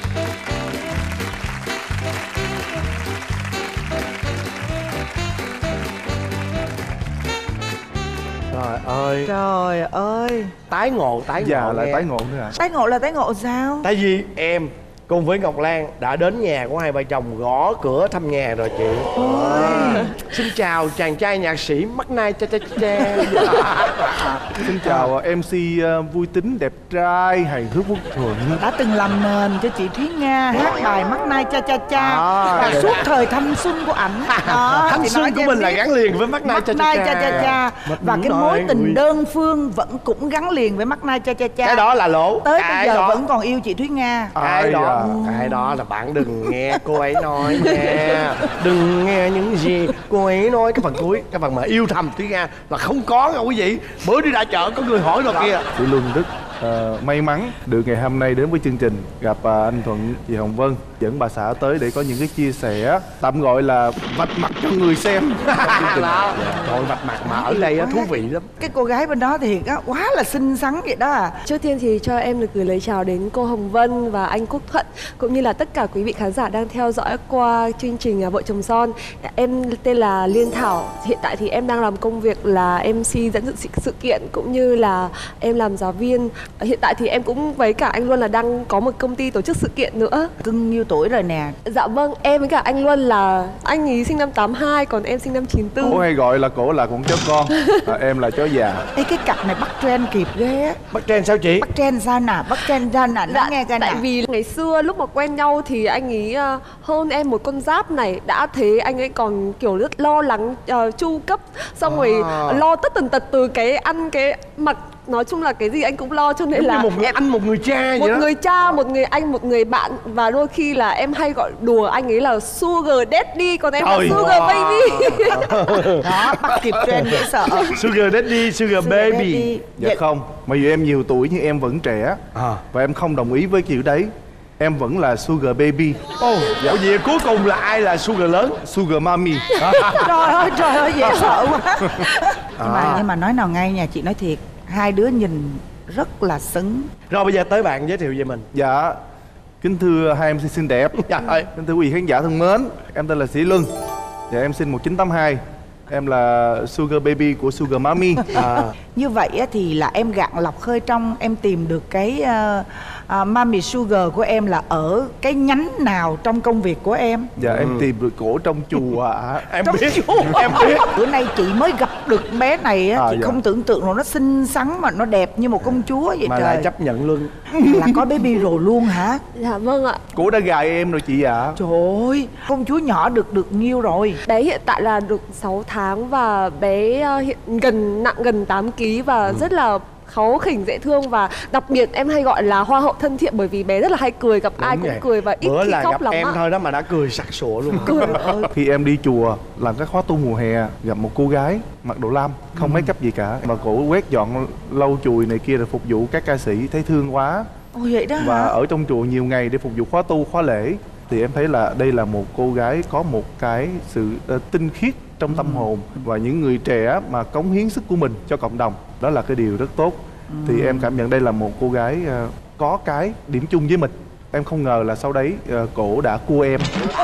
Trời ơi. Tái ngộ Dạ lại tái ngộ nữa à? Tái ngộ là tái ngộ sao? Tại vì em cùng với Ngọc Lan đã đến nhà của hai vợ chồng gõ cửa thăm nhà rồi chị. Xin chào chàng trai nhạc sĩ mắt nai cha cha cha. Xin chào MC vui tính đẹp trai hài hước quốc thuận. Đã từng làm nền cho chị Thúy Nga hát bài mắt nai cha cha cha và suốt thời thanh xuân của ảnh. Thanh xuân của mình là gắn liền với mắt nai cha cha cha. Và cái mối tình đơn phương vẫn cũng gắn liền với mắt nai cha cha cha. Cái đó là lỗ. Tới bây giờ vẫn còn yêu chị Thúy Nga. Cái đó là bạn đừng nghe cô ấy nói nha. Đừng nghe những gì cô ấy nói. Cái phần cuối, cái phần mà yêu thầm Thúy Nga là không có nha quý vị. Bữa đi ra chợ có người hỏi rồi kia. Chị luôn rất may mắn được ngày hôm nay đến với chương trình, gặp anh Thuận, chị Hồng Vân, dẫn bà xã tới để có những cái chia sẻ tạm gọi là vạch mặt cho người xem. Trời, vạch mặt mà ở đây thú vị lắm. Cái cô gái bên đó thì quá là xinh xắn vậy đó à. Trước tiên thì cho em được gửi lời chào đến cô Hồng Vân và anh Quốc Thuận, cũng như là tất cả quý vị khán giả đang theo dõi qua chương trình Vợ Chồng Son. Em tên là Liên Thảo. Hiện tại thì em đang làm công việc là MC dẫn dự sự kiện, cũng như là em làm giáo viên Hiện tại thì em cũng với cả anh Luân là đang có một công ty tổ chức sự kiện nữa. Cưng nhiêu tuổi rồi nè? Dạ vâng, em với cả anh Luân là anh ý sinh năm 82 còn em sinh năm 94. Cổ hay gọi là cổ là con chó con, em là chó già. Ê, cái cặp này bắt trend kịp ghê á. Bắt trend sao chị? Bắt trend sao nè, bắt trend ra nè, nó nghe coi nè. Tại vì ngày xưa lúc mà quen nhau thì anh ấy hơn em một con giáp này. Đã thế anh ấy còn kiểu rất lo lắng chu cấp. Xong rồi lo tất tần tật từ cái ăn cái mặc. Nói chung là cái gì anh cũng lo, cho nên là một người anh, một người cha vậy một đó. người cha, một người anh, một người bạn. Và đôi khi là em hay gọi đùa anh ấy là Sugar Daddy, còn em là Sugar Baby. Đó, bắt kịp trend dễ sợ. Sugar Daddy, Sugar Baby. Dạ không, mặc dù em nhiều tuổi nhưng em vẫn trẻ. Và em không đồng ý với kiểu đấy. Em vẫn là Sugar Baby. Dạo gì cuối cùng là ai là Sugar lớn? Sugar Mommy. Trời ơi, dễ sợ quá. Nhưng mà nói nào ngay nha, chị nói thiệt, hai đứa nhìn rất là xứng. Rồi bây giờ tới bạn giới thiệu về mình. Dạ, kính thưa hai MC xinh đẹp. Kính thưa quý vị khán giả thân mến, em tên là Sĩ Luân. Dạ, em sinh 1982. Em là Sugar Baby của Sugar Mommy. Như vậy thì là em gạn lọc khơi trong, em tìm được cái Mommy Sugar của em là ở cái nhánh nào trong công việc của em? Dạ, em tìm được cổ trong chùa ạ. Em Trong biết, chùa. em biết. Bữa nay chị mới gặp được bé này á, chị dạ. không tưởng tượng rồi, nó xinh xắn mà nó đẹp như một công chúa vậy Mà trời. lại chấp nhận luôn. Là có baby rồi luôn hả? Dạ vâng ạ. Cổ đã gài em rồi chị ạ. Trời ơi, công chúa nhỏ được nhiêu rồi? Bé hiện tại là được 6 tháng và bé hiện nặng gần 8 kg và rất là kháu khỉnh dễ thương, và đặc biệt em hay gọi là hoa hậu thân thiện bởi vì bé rất là hay cười, gặp ai cũng cười và ít bữa khi là khóc gặp lắm em ạ. thôi đó mà đã cười sặc sụa luôn. Khi em đi chùa làm các khóa tu mùa hè, gặp một cô gái mặc đồ lam, không make up gì cả, mà cổ quét dọn lau chùi này kia rồi phục vụ các ca sĩ, thấy thương quá. Ồ vậy đó Và hả? ở trong chùa nhiều ngày để phục vụ khóa tu, khóa lễ, thì em thấy là đây là một cô gái có một cái sự tinh khiết trong tâm hồn, và những người trẻ mà cống hiến sức của mình cho cộng đồng, đó là cái điều rất tốt. Thì em cảm nhận đây là một cô gái có cái điểm chung với mình. Em không ngờ là sau đấy cổ đã cua em.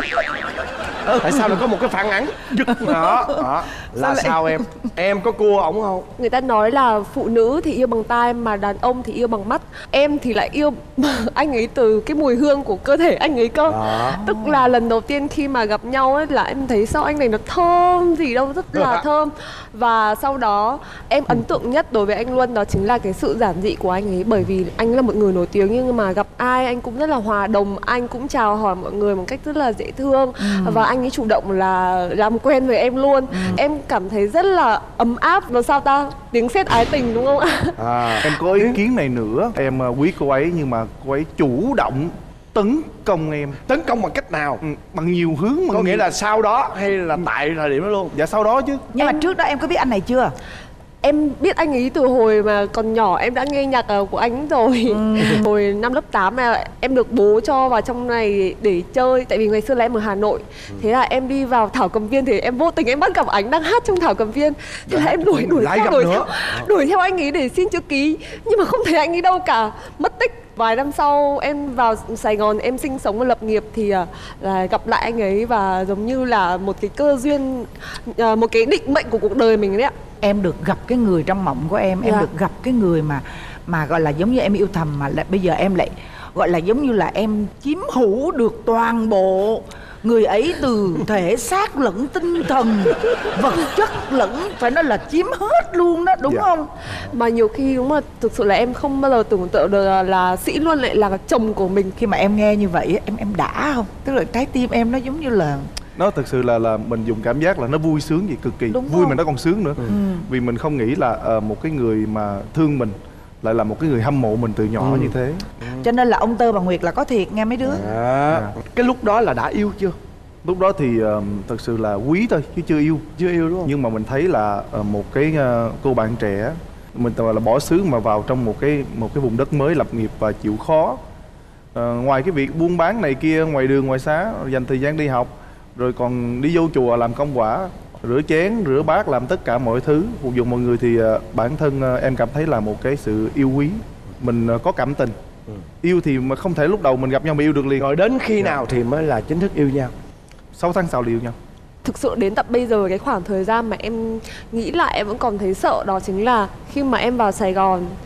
Tại sao lại có một cái phản ứng giật đó là sao em có cua ổng không? Người ta nói là phụ nữ thì yêu bằng tai mà đàn ông thì yêu bằng mắt. Em thì lại yêu anh ấy từ cái mùi hương của cơ thể anh ấy cơ. Tức là lần đầu tiên khi mà gặp nhau ấy là em thấy sao anh này nó thơm gì đâu, rất là thơm. Và sau đó em ấn tượng nhất đối với anh Luân đó chính là cái sự giản dị của anh ấy. Bởi vì anh là một người nổi tiếng nhưng mà gặp ai anh cũng rất là hòa đồng, anh cũng chào hỏi mọi người một cách rất là dễ thương. Và anh ấy chủ động là làm quen với em luôn. Em cảm thấy rất là ấm áp và sao ta, tiếng sét ái tình đúng không ạ? Em có ý kiến này nữa. Em quý cô ấy nhưng mà cô ấy chủ động tấn công em. Tấn công bằng cách nào? Bằng nhiều hướng. Có nghĩa là sau đó hay là tại thời điểm đó luôn? Dạ sau đó chứ. Nhưng mà trước đó em có biết anh này chưa? Em biết anh ấy từ hồi mà còn nhỏ, em đã nghe nhạc của anh rồi. Hồi năm lớp 8 mà em được bố cho vào trong này để chơi. Tại vì ngày xưa là em ở Hà Nội. Thế là em đi vào Thảo Cầm Viên thì em vô tình em bắt gặp ảnh đang hát trong Thảo Cầm Viên. Thế là em đuổi theo anh ấy để xin chữ ký. Nhưng mà không thấy anh ấy đâu cả, mất tích. Vài năm sau em vào Sài Gòn em sinh sống và lập nghiệp thì là gặp lại anh ấy, và giống như là một cái cơ duyên, một cái định mệnh của cuộc đời mình đấy ạ. Em được gặp cái người trong mộng của em được gặp cái người mà gọi là giống như em yêu thầm, mà lại bây giờ em lại gọi là giống như là em chiếm hữu được toàn bộ người ấy, từ thể xác lẫn tinh thần, vật chất lẫn, phải nói là chiếm hết luôn đó, đúng không? Mà nhiều khi đúng là thực sự là em không bao giờ tưởng tượng được là Sĩ Luân lại là chồng của mình. Khi mà em nghe như vậy em đã không? Tức là trái tim em nó giống như là nó thực sự là mình dùng cảm giác là nó vui sướng gì, cực kỳ đúng vui không? mà nó còn sướng nữa. Vì mình không nghĩ là một cái người mà thương mình lại là một cái người hâm mộ mình từ nhỏ như thế. Cho nên là ông Tơ bà Nguyệt là có thiệt nghe mấy đứa. Cái lúc đó là đã yêu chưa? Lúc đó thì thật sự là quý thôi chứ chưa yêu. Chưa yêu đúng không? Nhưng mà mình thấy là một cái cô bạn trẻ, mình là bỏ xứ mà vào trong một cái vùng đất mới, lập nghiệp và chịu khó. Ngoài cái việc buôn bán này kia ngoài đường ngoài xá, dành thời gian đi học, rồi còn đi vô chùa làm công quả, rửa chén, rửa bát, làm tất cả mọi thứ phục vụ mọi người, thì bản thân em cảm thấy là một cái sự yêu quý. Mình có cảm tình. Yêu thì mà không thể lúc đầu mình gặp nhau mà yêu được liền. Rồi đến khi nào thì mới là chính thức yêu nhau? 6 tháng sau yêu nhau. Thực sự đến tận bây giờ cái khoảng thời gian mà em nghĩ lại em vẫn còn thấy sợ, đó chính là khi mà em vào Sài Gòn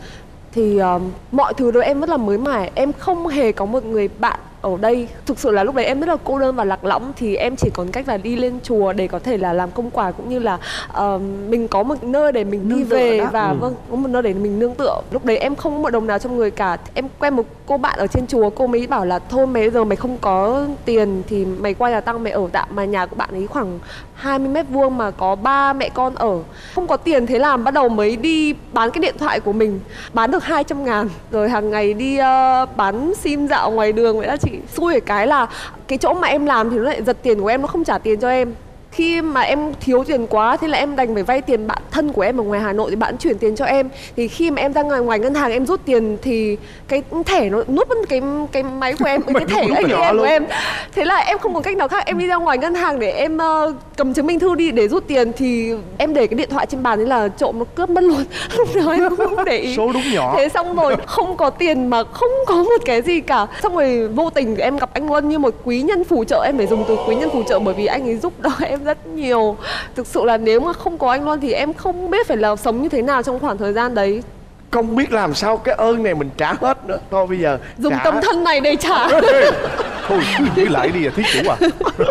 thì mọi thứ đối em rất là mới mẻ. Em không hề có một người bạn ở đây. Thực sự là lúc đấy em rất là cô đơn và lạc lõng, thì em chỉ còn cách là đi lên chùa để có thể là làm công quả, cũng như là mình có một nơi để mình đi về đó. Và vâng, có một nơi để mình nương tựa. Lúc đấy em không có một đồng nào trong người cả. Em quen một cô bạn ở trên chùa, cô ấy bảo là thôi mấy giờ mày không có tiền thì mày qua nhà tăng mày ở tạm. Mà nhà của bạn ấy khoảng 20 m² mà có 3 mẹ con ở, không có tiền, thế là bắt đầu mới đi bán cái điện thoại của mình, bán được 200.000, rồi hàng ngày đi bán sim dạo ngoài đường. Vậy đó chị. Xui ở cái là cái chỗ mà em làm thì nó lại giật tiền của em, nó không trả tiền cho em. Khi mà em thiếu tiền quá, thế là em đành phải vay tiền bạn thân của em ở ngoài Hà Nội thì bạn chuyển tiền cho em. Thì khi mà em ra ngoài ngân hàng em rút tiền thì cái thẻ nó nút bên cái máy của em, cái thẻ ATM của em. Thế là em không có cách nào khác, em đi ra ngoài ngân hàng để em cầm chứng minh thư đi để rút tiền, thì em để cái điện thoại trên bàn đấy là trộm nó cướp mất luôn. Lúc đó em không để ý. Số đúng nhỏ. Thế xong rồi không có tiền mà không có một cái gì cả. Xong rồi vô tình em gặp anh Luân như một quý nhân phù trợ, em phải dùng từ quý nhân phù trợ bởi vì anh ấy giúp đỡ em rất nhiều. Thực sự là nếu mà không có anh Luân thì em không biết phải là sống như thế nào trong khoảng thời gian đấy. Không biết làm sao cái ơn này mình trả hết nữa. Thôi bây giờ dùng tâm thân này để trả. Thôi cứ lại đi à, thí chủ à.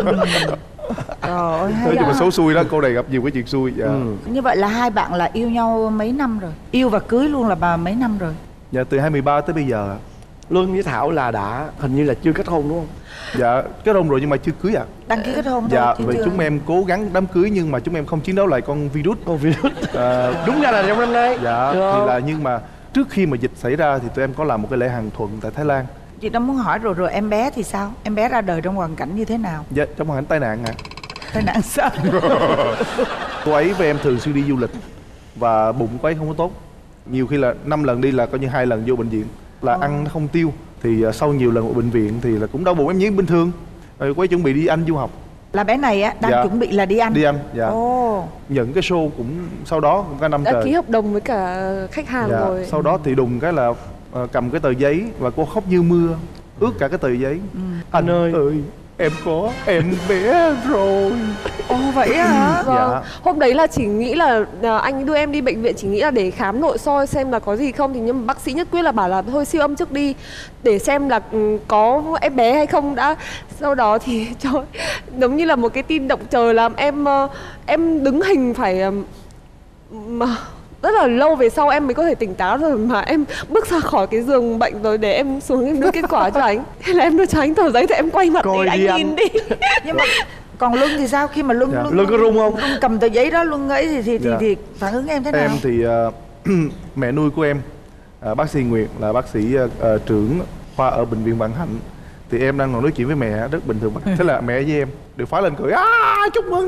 Trời ơi, nhưng mà số xui đó, cô này gặp nhiều cái chuyện xui. Dạ. Như vậy là hai bạn là yêu nhau mấy năm rồi? Yêu và cưới luôn là mấy năm rồi? Dạ từ 2013 tới bây giờ. Luân với Thảo là đã hình như là chưa kết hôn đúng không? Dạ kết hôn rồi nhưng mà chưa cưới ạ. Đăng ký kết hôn thôi. Dạ vì chúng em cố gắng đám cưới nhưng mà chúng em không chiến đấu lại con virus. Đúng ra là trong năm nay. Dạ thì là nhưng mà trước khi mà dịch xảy ra thì tụi em có làm một cái lễ hàng thuận tại Thái Lan. Chị đang muốn hỏi rồi em bé thì sao? Em bé ra đời trong hoàn cảnh như thế nào? Dạ trong hoàn cảnh tai nạn ạ. Tai nạn sao? Cô ấy với em thường xuyên đi du lịch và bụng cô ấy không có tốt. Nhiều khi là 5 lần đi là coi như 2 lần vô bệnh viện. Là ăn nó không tiêu. Thì sau nhiều lần ở bệnh viện thì là cũng đau bụng em như bình thường. Rồi cô ấy chuẩn bị đi Anh du học. Là bé này á đang chuẩn bị là đi Anh. Đi Anh, dạ. Nhận cái show cũng sau đó cũng cả năm trời. Đã ký hợp đồng với cả khách hàng rồi. Sau đó thì đùng cái là cầm cái tờ giấy và cô khóc như mưa, ướt cả cái tờ giấy. Anh ơi em có em bé rồi. Ồ vậy hả? Vâng. Hôm đấy là chỉ nghĩ là anh đưa em đi bệnh viện chỉ nghĩ là để khám nội soi xem là có gì không, thì nhưng mà bác sĩ nhất quyết là bảo là thôi siêu âm trước đi để xem là có em bé hay không đã. Sau đó thì trời, giống như là một cái tin động trời làm em đứng hình phải mà rất là lâu về sau em mới có thể tỉnh táo rồi, mà em bước ra khỏi cái giường bệnh rồi để em xuống em đưa kết quả cho anh. Thế là em đưa cho anh tờ giấy thì em quay mặt để anh nhìn đi. Nhưng mà còn Luân thì sao? Khi mà Luân có run không? Luân cầm tờ giấy đó Luân ấy thì phản ứng em thế nào? Em thì mẹ nuôi của em bác sĩ Nguyệt là bác sĩ trưởng khoa ở bệnh viện Vạn Hạnh. Thì em đang ngồi nói chuyện với mẹ rất bình thường. Thế là mẹ với em đều phá lên cười chúc mừng.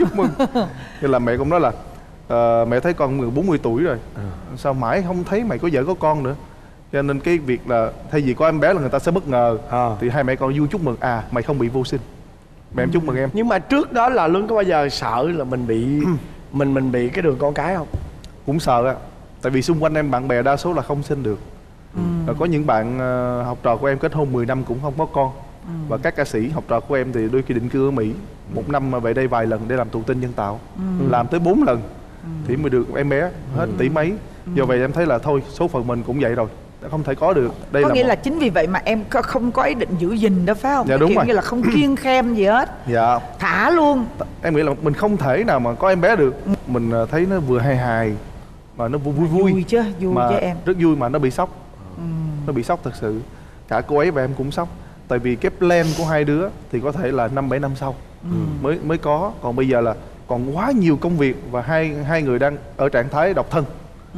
Thế là mẹ cũng nói là mẹ thấy con 40 tuổi rồi, sao mãi không thấy mày có vợ có con nữa. Cho nên cái việc là thay vì có em bé là người ta sẽ bất ngờ. Thì hai mẹ con vui chúc mừng mày không bị vô sinh. Mẹ em chúc mừng em. Nhưng mà trước đó là Luân có bao giờ sợ là mình bị mình bị cái đường con cái không? Cũng sợ á. Tại vì xung quanh em bạn bè đa số là không sinh được. Có những bạn học trò của em kết hôn 10 năm cũng không có con. Và các ca sĩ học trò của em thì đôi khi định cư ở Mỹ, một năm mà về đây vài lần để làm thụ tinh nhân tạo, làm tới 4 lần thì mới được em bé hết tỷ mấy. Do vậy em thấy là thôi số phận mình cũng vậy rồi, không thể có được. Đây có là nghĩa là chính vì vậy mà em không có ý định giữ gìn đó phải không? Dạ đúng kiểu rồi. như là không kiêng khem gì hết. Dạ. Thả luôn. Em nghĩ là mình không thể nào mà có em bé được. Mình thấy nó vừa hài mà nó vui chứ, vui mà cho em. rất vui mà nó bị sốc. Nó bị sốc thật sự. Cả cô ấy và em cũng sốc. Tại vì cái plan của hai đứa thì có thể là 5-7 năm sau mới có. Còn bây giờ là còn quá nhiều công việc và hai người đang ở trạng thái độc thân.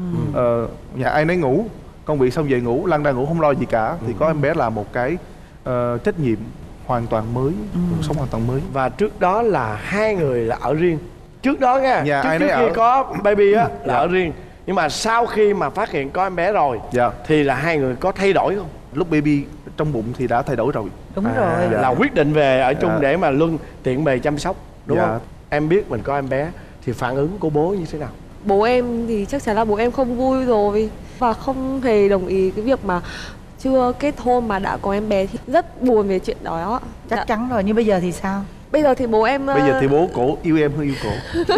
Nhà ai nấy ngủ, công việc xong về ngủ, lăn ra ngủ không lo gì cả. Thì có em bé là một cái trách nhiệm hoàn toàn mới, cuộc sống hoàn toàn mới. Và trước đó là hai người là ở riêng. Trước đó nha, nhà ai trước nấy khi ở. có baby á là ở riêng. Nhưng mà sau khi mà phát hiện có em bé rồi thì là hai người có thay đổi không? Lúc baby trong bụng thì đã thay đổi rồi. Đúng rồi. Là quyết định về ở chung để mà Luân tiện bề chăm sóc, đúng không? Em biết mình có em bé thì phản ứng của bố như thế nào? Bố em thì chắc chắn là bố em không vui rồi và không hề đồng ý cái việc mà chưa kết hôn mà đã có em bé, thì rất buồn về chuyện đó. Chắc chắn rồi, nhưng bây giờ thì sao? Bây giờ thì bố em Bây giờ thì bố cổ yêu em hơn yêu cổ.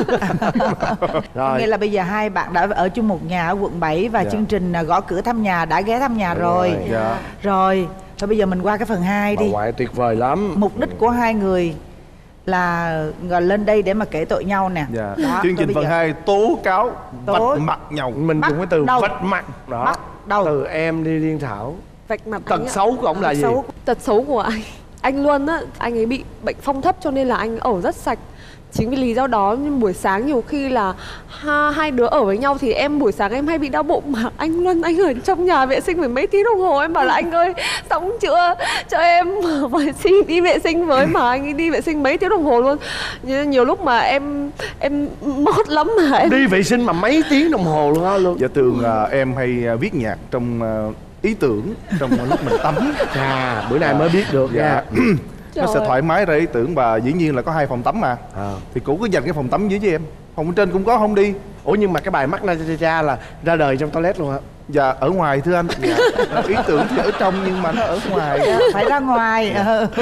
Rồi. Nghĩa là bây giờ hai bạn đã ở chung một nhà ở quận 7 và chương trình Gõ Cửa Thăm Nhà đã ghé thăm nhà rồi. Rồi. Thôi bây giờ mình qua cái phần 2 đi. Bà ngoại tuyệt vời lắm. Mục đích của hai người là lên đây để mà kể tội nhau nè. Đó, chương trình phần 2 tố cáo vạch mặt nhau. Mình dùng cái từ vạch mặt đó. Bắt đầu. Từ em đi Liên Thảo. Vạch mặt. Tật xấu của ông là gì? Tật xấu của anh Luân á, anh ấy bị bệnh phong thấp cho nên là anh ở rất sạch. Chính vì lý do đó nhưng buổi sáng nhiều khi là hai đứa ở với nhau thì buổi sáng em hay bị đau bụng, mà anh Luân anh ở trong nhà vệ sinh phải mấy tiếng đồng hồ. Em bảo là anh ơi sao cũng chưa cho em xin đi vệ sinh với, mà anh ấy đi vệ sinh mấy tiếng đồng hồ luôn. Nhiều lúc mà em mót lắm mà em đi vệ sinh mà mấy tiếng đồng hồ luôn. Dạ thường em hay viết nhạc trong ý tưởng trong lúc mình tắm. Bữa nay mới biết được nha. Nó sẽ thoải mái ra ý tưởng, và dĩ nhiên là có 2 phòng tắm mà. Thì cụ cứ dành cái phòng tắm dưới với em. Phòng ở trên cũng có không đi. Ủa nhưng mà cái bài Mắt Na Cha là ra đời trong toilet luôn hả? Dạ ở ngoài thưa anh. Ý tưởng thì ở trong nhưng mà nó ở ngoài. Phải ra ngoài.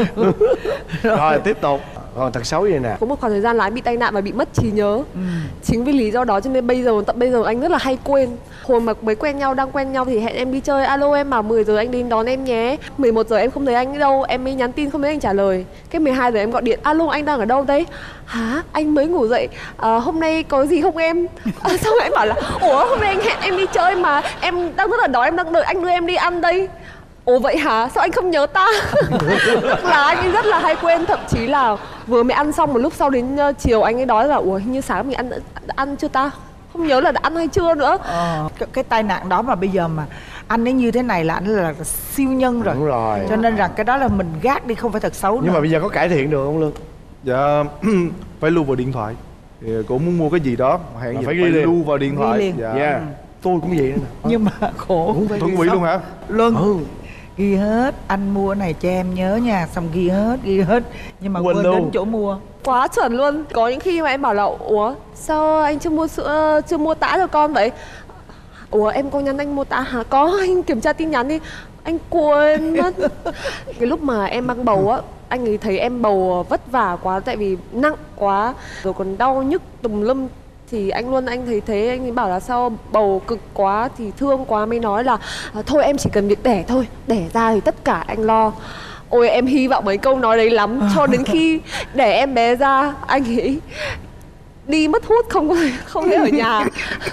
Rồi tiếp tục. Còn tật xấu gì nè? Có một khoảng thời gian là anh bị tai nạn và bị mất trí nhớ. Chính vì lý do đó cho nên tận bây giờ anh rất là hay quên. Hồi mà mới đang quen nhau thì hẹn em đi chơi, alo em bảo 10 giờ anh đến đón em nhé. 11 giờ em không thấy anh đâu, em mới nhắn tin không thấy anh trả lời. Cái 12 giờ em gọi điện, alo anh đang ở đâu đấy? Hả? Anh mới ngủ dậy, hôm nay có gì không em? Xong em bảo là ủa hôm nay anh hẹn em đi chơi mà em đang rất là đói, em đang đợi anh đưa em đi ăn đây. Ồ vậy hả? Sao anh không nhớ ta? Là anh ấy rất là hay quên. Thậm chí là vừa mới ăn xong một lúc sau đến chiều anh ấy nói là ủa hình như sáng mình ăn chưa ta? Không nhớ là đã ăn hay chưa nữa. Cái tai nạn đó mà bây giờ mà anh ấy như thế này là anh là siêu nhân rồi. Đúng rồi. Cho nên rằng cái đó là mình gác đi, không phải thật xấu nữa. Nhưng mà bây giờ có cải thiện được không Lương? Dạ phải lưu vào điện thoại. Thì cô muốn mua cái gì đó hẹn gì phải lưu vào điện thoại. Ghi liền. Tôi cũng vậy nữa. Nhưng mà khổ. Tuấn Mỹ luôn hả? Luân. Ghi hết, anh mua này cho em nhớ nha. Xong ghi hết. Nhưng mà quên đến chỗ mua. Quá chuẩn luôn. Có những khi mà em bảo là ủa sao anh chưa mua sữa, chưa mua tã cho con vậy? Ủa em có nhắn anh mua tã hả? Có, anh kiểm tra tin nhắn đi. Anh quên mất. Cái lúc mà em mang bầu á, anh ấy thấy em bầu vất vả quá tại vì nặng quá rồi còn đau nhức tùm lum, thì anh Luân anh thấy thế, anh ấy bảo là sao bầu cực quá thì thương quá, mới nói là thôi em chỉ cần việc đẻ thôi, đẻ ra thì tất cả anh lo. Ôi em hy vọng mấy câu nói đấy lắm. Cho đến khi đẻ em bé ra anh ấy đi mất hút, không thể ở nhà.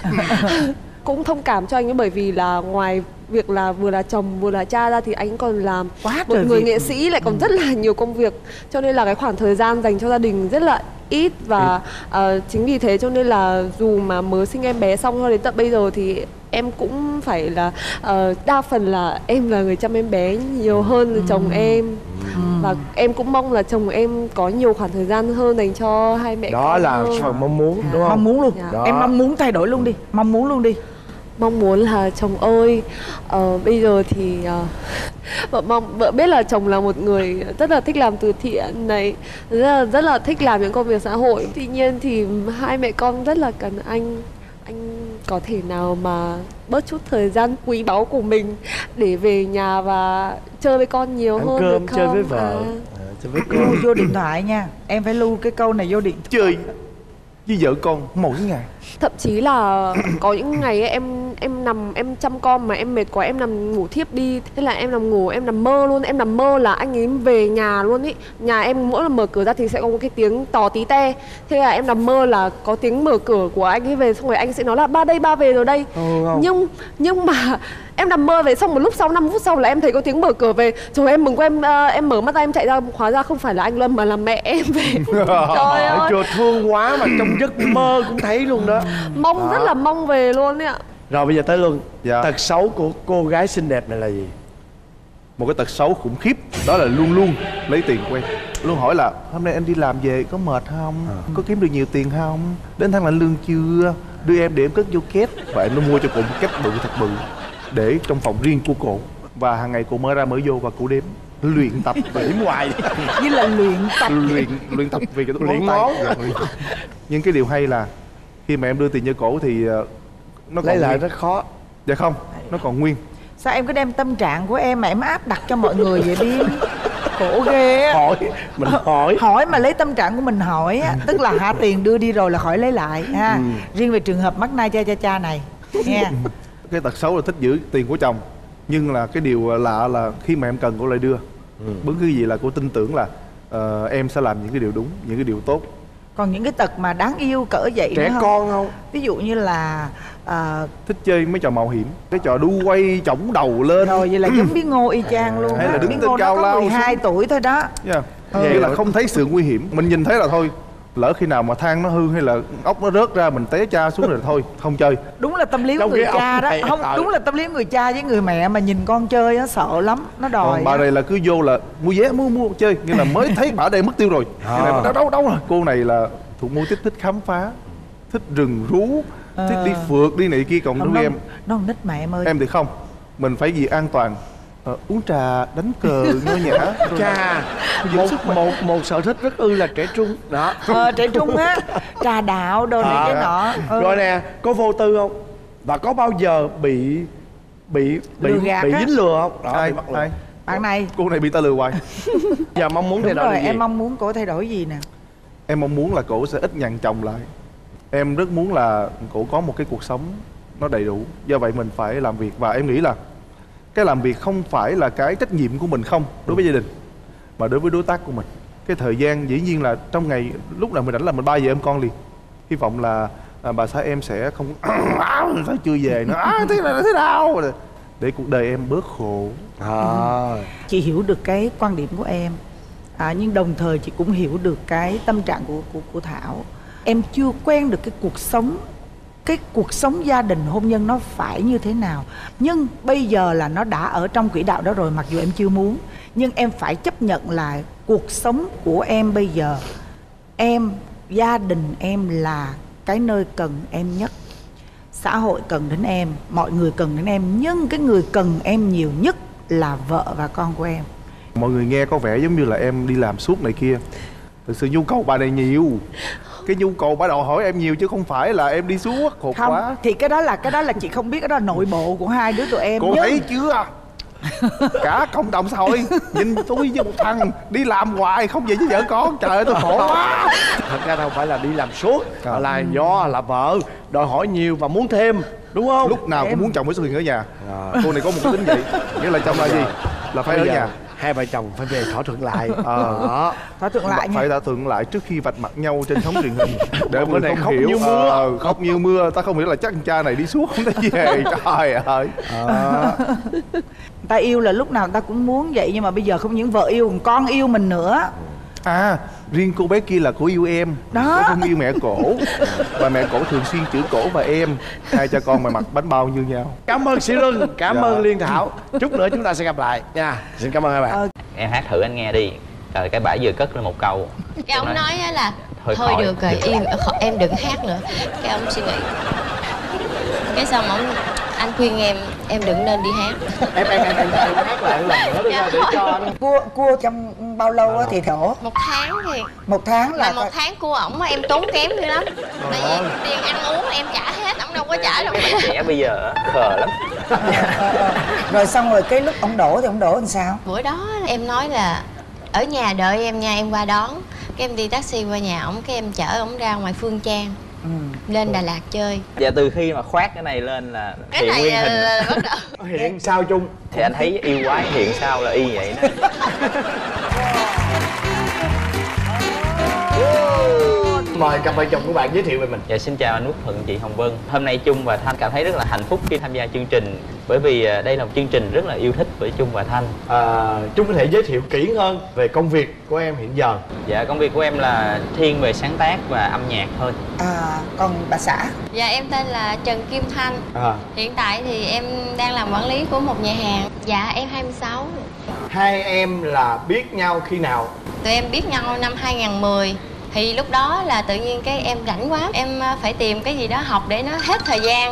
Cũng thông cảm cho anh ấy, bởi vì là ngoài việc là vừa là chồng vừa là cha ra thì anh còn làm một người nghệ sĩ, lại còn rất là nhiều công việc, cho nên là cái khoảng thời gian dành cho gia đình rất là ít. Và chính vì thế cho nên là dù mà mới sinh em bé xong cho đến tận bây giờ thì em cũng phải là đa phần là em là người chăm em bé nhiều hơn là chồng em. Và em cũng mong là chồng em có nhiều khoảng thời gian hơn dành cho hai mẹ đó con là hơn. phần mong muốn, đúng không? Mong muốn luôn. Dạ. Em mong muốn thay đổi luôn đi. Mong muốn là chồng ơi, bây giờ thì vợ biết là chồng là một người rất là thích làm từ thiện này, rất là thích làm những công việc xã hội. Tuy nhiên thì hai mẹ con rất là cần anh có thể nào mà bớt chút thời gian quý báu của mình để về nhà và chơi với con nhiều ăn hơn cơm, được không? chơi với vợ, chơi với con. Lưu vô điện thoại nha. Em phải lưu cái câu này vô điện thoại. Chơi với vợ con mỗi ngày. Thậm chí là có những ngày ấy, em nằm em chăm con mà em mệt quá em nằm ngủ thiếp đi, thế là em nằm ngủ em nằm mơ luôn, em nằm mơ là anh ấy về nhà luôn ý. Nhà em mỗi lần mở cửa ra thì sẽ có một cái tiếng tò tí te, thế là em nằm mơ là có tiếng mở cửa của anh ấy về, xong rồi anh sẽ nói là ba đây, ba về rồi đây. Nhưng mà em nằm mơ về xong một lúc sau 5 phút sau là em thấy có tiếng mở cửa về, rồi em mừng quá, em mở mắt ra em chạy ra, hóa ra không phải là anh Luân mà là mẹ em về. Trời ơi, Trời thương quá mà trong giấc mơ cũng thấy luôn đó. Mong rất là mong về luôn đấy ạ. Rồi bây giờ tới Luân. Dạ. Tật xấu của cô gái xinh đẹp này là gì? Một cái tật xấu khủng khiếp đó là luôn luôn lấy tiền của em. Luôn hỏi là hôm nay anh đi làm về có mệt không? Có kiếm được nhiều tiền không? Đến tháng lãnh lương chưa? Đưa em để em cất vô két. Và em nó mua cho cô một két bự thật bự để trong phòng riêng của cô. Và hàng ngày cô mở ra mở vô và cô đếm luyện tập để hoài. Như là luyện tập. luyện tập vì cái luyện ngón. Nhưng cái điều hay là khi mà em đưa tiền cho cổ thì nó lấy còn lại nguyên. rất khó. Dạ không, nó còn nguyên. Sao em cứ đem tâm trạng của em mà em áp đặt cho mọi người vậy Biên? khổ ghê á. Hỏi mà lấy tâm trạng của mình hỏi á, tức là hạ tiền đưa đi rồi là khỏi lấy lại ha. Riêng về trường hợp mắc nai cha này nha. Cái tật xấu là thích giữ tiền của chồng, nhưng là cái điều lạ là khi mà em cần cô lại đưa. Bất cứ gì là cô tin tưởng là em sẽ làm những cái điều đúng, những cái điều tốt. Còn những cái tật mà đáng yêu cỡ vậy trẻ con không? Ví dụ như là thích chơi mấy trò mạo hiểm, cái trò đu quay chổng đầu lên. Rồi vậy là giống Bí Ngô y chang luôn. Hay là đứng Bí trên Ngô cao lao 12 tuổi thôi đó. Nghĩa là không thấy sự nguy hiểm. Mình nhìn thấy là thôi, lỡ khi nào mà than nó hư hay là ốc nó rớt ra mình té cha xuống rồi thôi, không chơi. Đúng là tâm lý của người cha đó. Không, đúng là tâm lý của người cha với người mẹ mà nhìn con chơi nó sợ lắm, nó đòi. Còn bà này là cứ vô là mua vé mua chơi, nghĩa là mới thấy bà đây mất tiêu rồi. Đâu rồi. Cô này là thuộc mô thích khám phá, thích rừng rú, thích đi phượt đi này kia. Còn đối với em, nó con nít mà em ơi. Em thì không, mình phải gì an toàn. Uống trà, đánh cờ, nho nhã. Chà, một sở thích rất là trẻ trung đó. Trẻ trung á, trà đạo đồ này cái nọ. Rồi nè, có vô tư không? Và có bao giờ bị dính lừa không? Đó, ai? Bạn này. Cô này bị ta lừa hoài. Giờ mong muốn thay đổi gì? Em mong muốn cổ thay đổi gì nè? Em mong muốn là cổ sẽ ít nhằn chồng lại. Em rất muốn là cổ có một cái cuộc sống nó đầy đủ. Do vậy mình phải làm việc. Và em nghĩ là cái làm việc không phải là cái trách nhiệm của mình không đối với gia đình, mà đối với đối tác của mình. Cái thời gian dĩ nhiên là trong ngày lúc nào mình rảnh là mình 3 giờ em con liền. Hy vọng là bà xã em sẽ không phải chưa về nữa, thế này là thế nào, để cuộc đời em bớt khổ. Chị hiểu được cái quan điểm của em, nhưng đồng thời chị cũng hiểu được cái tâm trạng của Thảo. Em chưa quen được cái cuộc sống gia đình hôn nhân nó phải như thế nào. Nhưng bây giờ là nó đã ở trong quỹ đạo đó rồi, mặc dù em chưa muốn. Nhưng em phải chấp nhận là cuộc sống của em bây giờ, gia đình em là cái nơi cần em nhất. Xã hội cần đến em, mọi người cần đến em, nhưng cái người cần em nhiều nhất là vợ và con của em. Mọi người nghe có vẻ giống như là em đi làm suốt này kia. Thực sự nhu cầu bà này nhiều. Cái nhu cầu bà đòi hỏi em nhiều chứ không phải là em đi suốt khổ quá. Thì cái đó là chị không biết, cái đó là nội bộ của hai đứa tụi em. Cô thấy chưa? Cả cộng đồng xã hội nhìn tôi với một thằng đi làm hoài không về với vợ con, trời ơi tôi khổ quá. Thật ra đâu phải là đi làm suốt, mà là do là vợ đòi hỏi nhiều và muốn thêm, đúng không? Lúc nào cũng muốn chồng phải xuất hiện ở nhà. Cô này có một cái tính vậy, nghĩa là chồng là gì? Là phải ở nhà. Hai vợ chồng phải về thỏa thuận lại. Thỏa thuận lại nha. Phải thỏa thuận lại trước khi vạch mặt nhau trên sóng truyền hình. Để mọi người không hiểu. Như mưa. Khóc như mưa. Ta không hiểu là chắc anh cha này đi suốt không thấy về. Trời ơi. Ta yêu là lúc nào người ta cũng muốn vậy, nhưng mà bây giờ không những vợ yêu, còn con yêu mình nữa. Riêng cô bé kia là cô yêu em đó, không yêu mẹ cổ. Và mẹ cổ thường xuyên chửi cổ và em. Hai cha con mà mặc bánh bao như nhau. Cảm ơn Sĩ Luân, cảm ơn Liên Thảo. Chút nữa chúng ta sẽ gặp lại nha. Xin cảm ơn hai bạn. Em hát thử anh nghe đi. Rồi cái bả vừa cất lên một câu. Cái ông nói là thôi được rồi, em đừng hát nữa. Cái ông suy nghĩ. Cái xong ông anh khuyên em đừng nên đi hát. Em hát lại lần nữa để cho cua trong bao lâu á thì thổ? 1 tháng thì 1 tháng là 1 tháng cua ổng em tốn kém dữ lắm. Tại vì tiền ăn uống em trả hết, ổng đâu có trả đâu. Cái bạn trẻ bây giờ khờ lắm. Rồi xong rồi cái lúc ổng đổ thì ổng đổ làm sao? Bữa đó em nói là ở nhà đợi em nha, em qua đón. Cái em đi taxi qua nhà ổng, cái em chở ổng ra ngoài Phương Trang. Lên Đà Lạt chơi. Dạ từ khi mà khoác cái này lên là cái hiện này nguyên hình bắt đầu. Hiện sao chung? Thì anh thấy yêu quái hiện sao là y vậy đó. Mời cặp vợ chồng của bạn giới thiệu về mình. Dạ xin chào anh Quốc Thuận, chị Hồng Vân. Hôm nay Trung và Thanh cảm thấy rất là hạnh phúc khi tham gia chương trình, bởi vì đây là một chương trình rất là yêu thích với Trung và Thanh. Trung có thể giới thiệu kỹ hơn về công việc của em hiện giờ? Dạ công việc của em là thiên về sáng tác và âm nhạc thôi. Còn bà xã? Dạ em tên là Trần Kim Thanh. Hiện tại thì em đang làm quản lý của một nhà hàng. Dạ em 26. Hai em là biết nhau khi nào? Tụi em biết nhau năm 2010. Thì lúc đó là tự nhiên cái em rảnh quá, em phải tìm cái gì đó học để nó hết thời gian.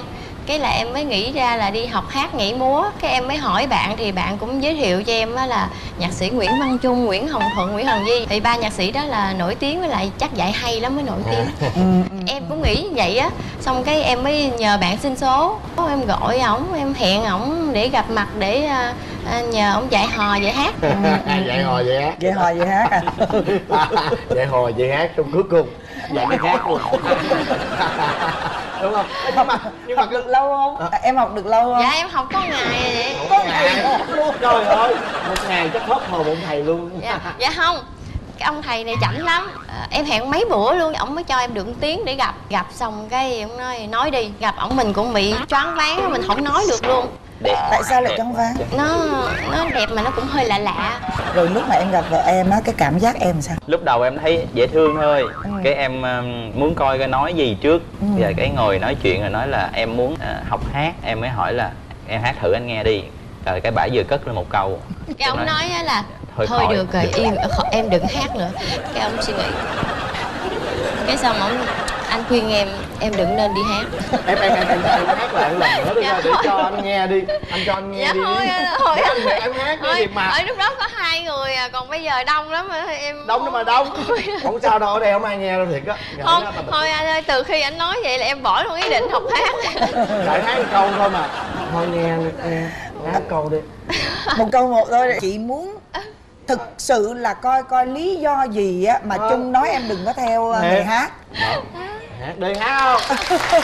Cái là em mới nghĩ ra là đi học hát nhảy múa. Cái em mới hỏi bạn thì bạn cũng giới thiệu cho em là nhạc sĩ Nguyễn Văn Trung, Nguyễn Hồng Thuận, Nguyễn Hồng Di. Thì ba nhạc sĩ đó là nổi tiếng, với lại chắc dạy hay lắm mới nổi tiếng. Em cũng nghĩ như vậy á. Xong cái em mới nhờ bạn xin số. Em gọi ổng, em hẹn ổng để gặp mặt để nhờ ổng dạy hò dạy hát. Dạy hò dạy hát. Dạy hò dạy hát à? Dạy hò dạy hát trong cuối cùng dạy cái khác luôn. Đúng không? Nhưng mà học được lâu không? Em học được lâu không? Dạ em học có ngày vậy. Có ngày học luôn. Trời ơi, một ngày chắc hết hồn ông thầy luôn. Dạ không, cái ông thầy này chảnh lắm. Em hẹn mấy bữa luôn, ổng mới cho em được 1 tiếng để gặp xong cái ổng nói đi. Gặp ổng mình cũng bị choáng váng, mình không nói được luôn. Tại sao lại choáng váng? Nó đẹp mà nó cũng hơi lạ lạ. Rồi lúc mà em gặp vợ em á, cái cảm giác em sao? Lúc đầu em thấy dễ thương thôi. Cái em muốn coi cái nói gì trước. Giờ cái ngồi nói chuyện rồi nói là em muốn học hát. Em mới hỏi là em hát thử anh nghe đi. Rồi cái bả vừa cất lên một câu. Cái ông nói là thôi được rồi, em đừng hát nữa. Cái ông suy nghĩ. Cái xong ông anh khuyên em đừng nên đi hát. Em hát lại một lần nữa đi để cho anh nghe đi. Anh cho anh nghe đi. Thôi em hát đi thì mà. Ở lúc đó có 2 người à, còn bây giờ đông lắm mà em. Đông mà đông. Không sao đâu, ở đây không ai nghe đâu thiệt á. Không, thôi anh ơi, từ khi anh nói vậy là em bỏ luôn ý định học hát. Lại hát một câu thôi mà. Thôi nghe hát câu đi. Một câu một thôi. Chị muốn thực sự là coi lý do gì á mà Trung nói em đừng có theo người hát. Hát đi, hát không?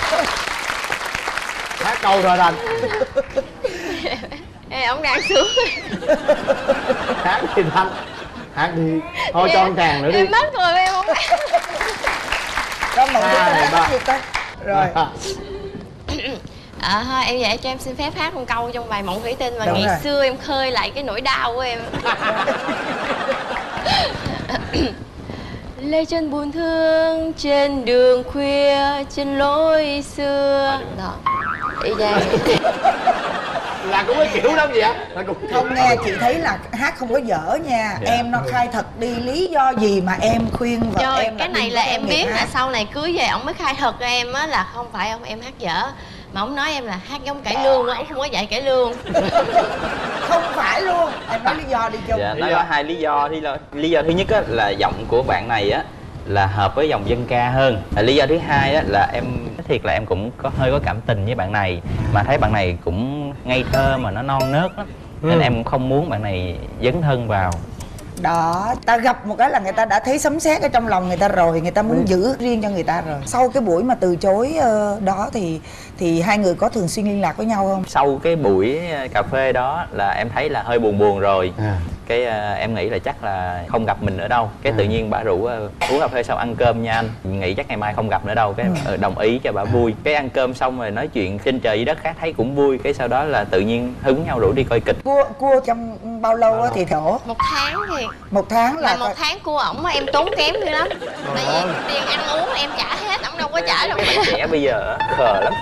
Hát câu rồi Thành. Ông đang sướng. Hát đi Thành. Hát đi. Thôi cho anh tràng nữa đi. Em mất rồi em không hát. Đó một cái hát gì coi. Rồi. Thôi em vậy cho em xin phép hát một câu trong bài Mộng Thủy Tinh mà ngày xưa em khơi lại cái nỗi đau của em. Lê chân buồn thương trên đường khuya trên lối xưa. Đó. Ý đây. Là cũng cái kiểu đó gì ạ? Không nghe, chị thấy là hát không có dở nha. Em nó khai thật đi, lý do gì mà em khuyên vợ Trời, em cái này là em biết là sau này cưới về ổng mới khai thật ra em á là không phải ông em hát dở. Mà ông nói em là hát giống cải lương á, ông không có dạy cải lương. Không phải luôn. Em nói lý do đi Chung. Dạ, nó có 2 lý do. Lý do thứ nhất á, là giọng của bạn này á là hợp với dòng dân ca hơn. Lý do thứ hai á, là em thiệt là em cũng hơi có cảm tình với bạn này. Mà thấy bạn này cũng ngây thơ mà nó non nớt lắm. Nên em cũng không muốn bạn này dấn thân vào. Đó, ta gặp một cái là người ta đã thấy sấm sét ở trong lòng người ta rồi, người ta muốn giữ riêng cho người ta rồi. Sau cái buổi mà từ chối đó thì hai người có thường xuyên liên lạc với nhau không? Sau cái buổi cà phê đó là em thấy là hơi buồn rồi. Cái em nghĩ là chắc là không gặp mình nữa đâu. Cái tự nhiên bả rủ uống cà phê xong ăn cơm nha anh. Nghĩ chắc ngày mai không gặp nữa đâu. Cái đồng ý cho bả vui. Cái ăn cơm xong rồi nói chuyện trên trời dưới đất khác thấy cũng vui. Cái sau đó là tự nhiên hứng nhau rủ đi coi kịch. Cua trong bao lâu á thì thổ? 1 tháng thì 1 tháng là 1 tháng cua ổng em tốn kém dữ lắm. Tại vì tiền ăn uống em trả hết, ổng đâu có trả đâu. Bạn trẻ bây giờ khờ lắm.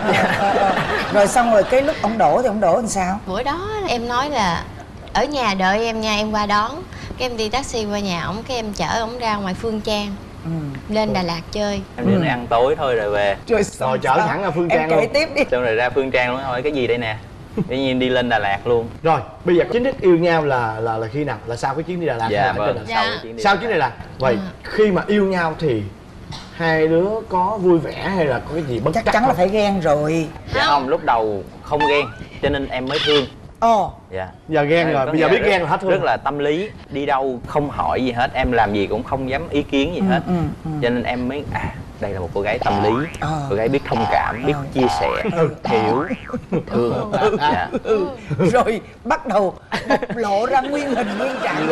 Rồi xong rồi cái lúc ổng đổ thì ổng đổ làm sao? Bữa đó em nói là ở nhà đợi em nha, em qua đón. Cái em đi taxi qua nhà ổng, cái em chở ổng ra ngoài Phương Trang. Lên Đà Lạt chơi. Em đi ăn tối thôi rồi về. Rồi chở thẳng ra Phương Trang luôn. Em kể tiếp đi. Xong rồi ra Phương Trang luôn, hỏi cái gì đây nè. Tự nhiên đi lên Đà Lạt luôn. Rồi, bây giờ chính thức yêu nhau là khi nào? Là sau cái chuyến đi Đà Lạt? Dạ vâng, sau chuyến đi Đà Lạt. Vậy khi mà yêu nhau thì hai đứa có vui vẻ hay là có cái gì bất chắc chắn là phải ghen rồi. Dạ không, lúc đầu không ghen cho nên em mới thương. Dạ. Giờ ghen rồi, bây giờ biết ghen là hết thương. Rất là tâm lý, đi đâu không hỏi gì hết, em làm gì cũng không dám ý kiến gì hết. Cho nên em mới đây là một cô gái tâm lý, cô gái biết thông cảm, biết chia sẻ, hiểu, thương. Dạ. Rồi bắt đầu bộc lộ ra nguyên hình nguyên trạng.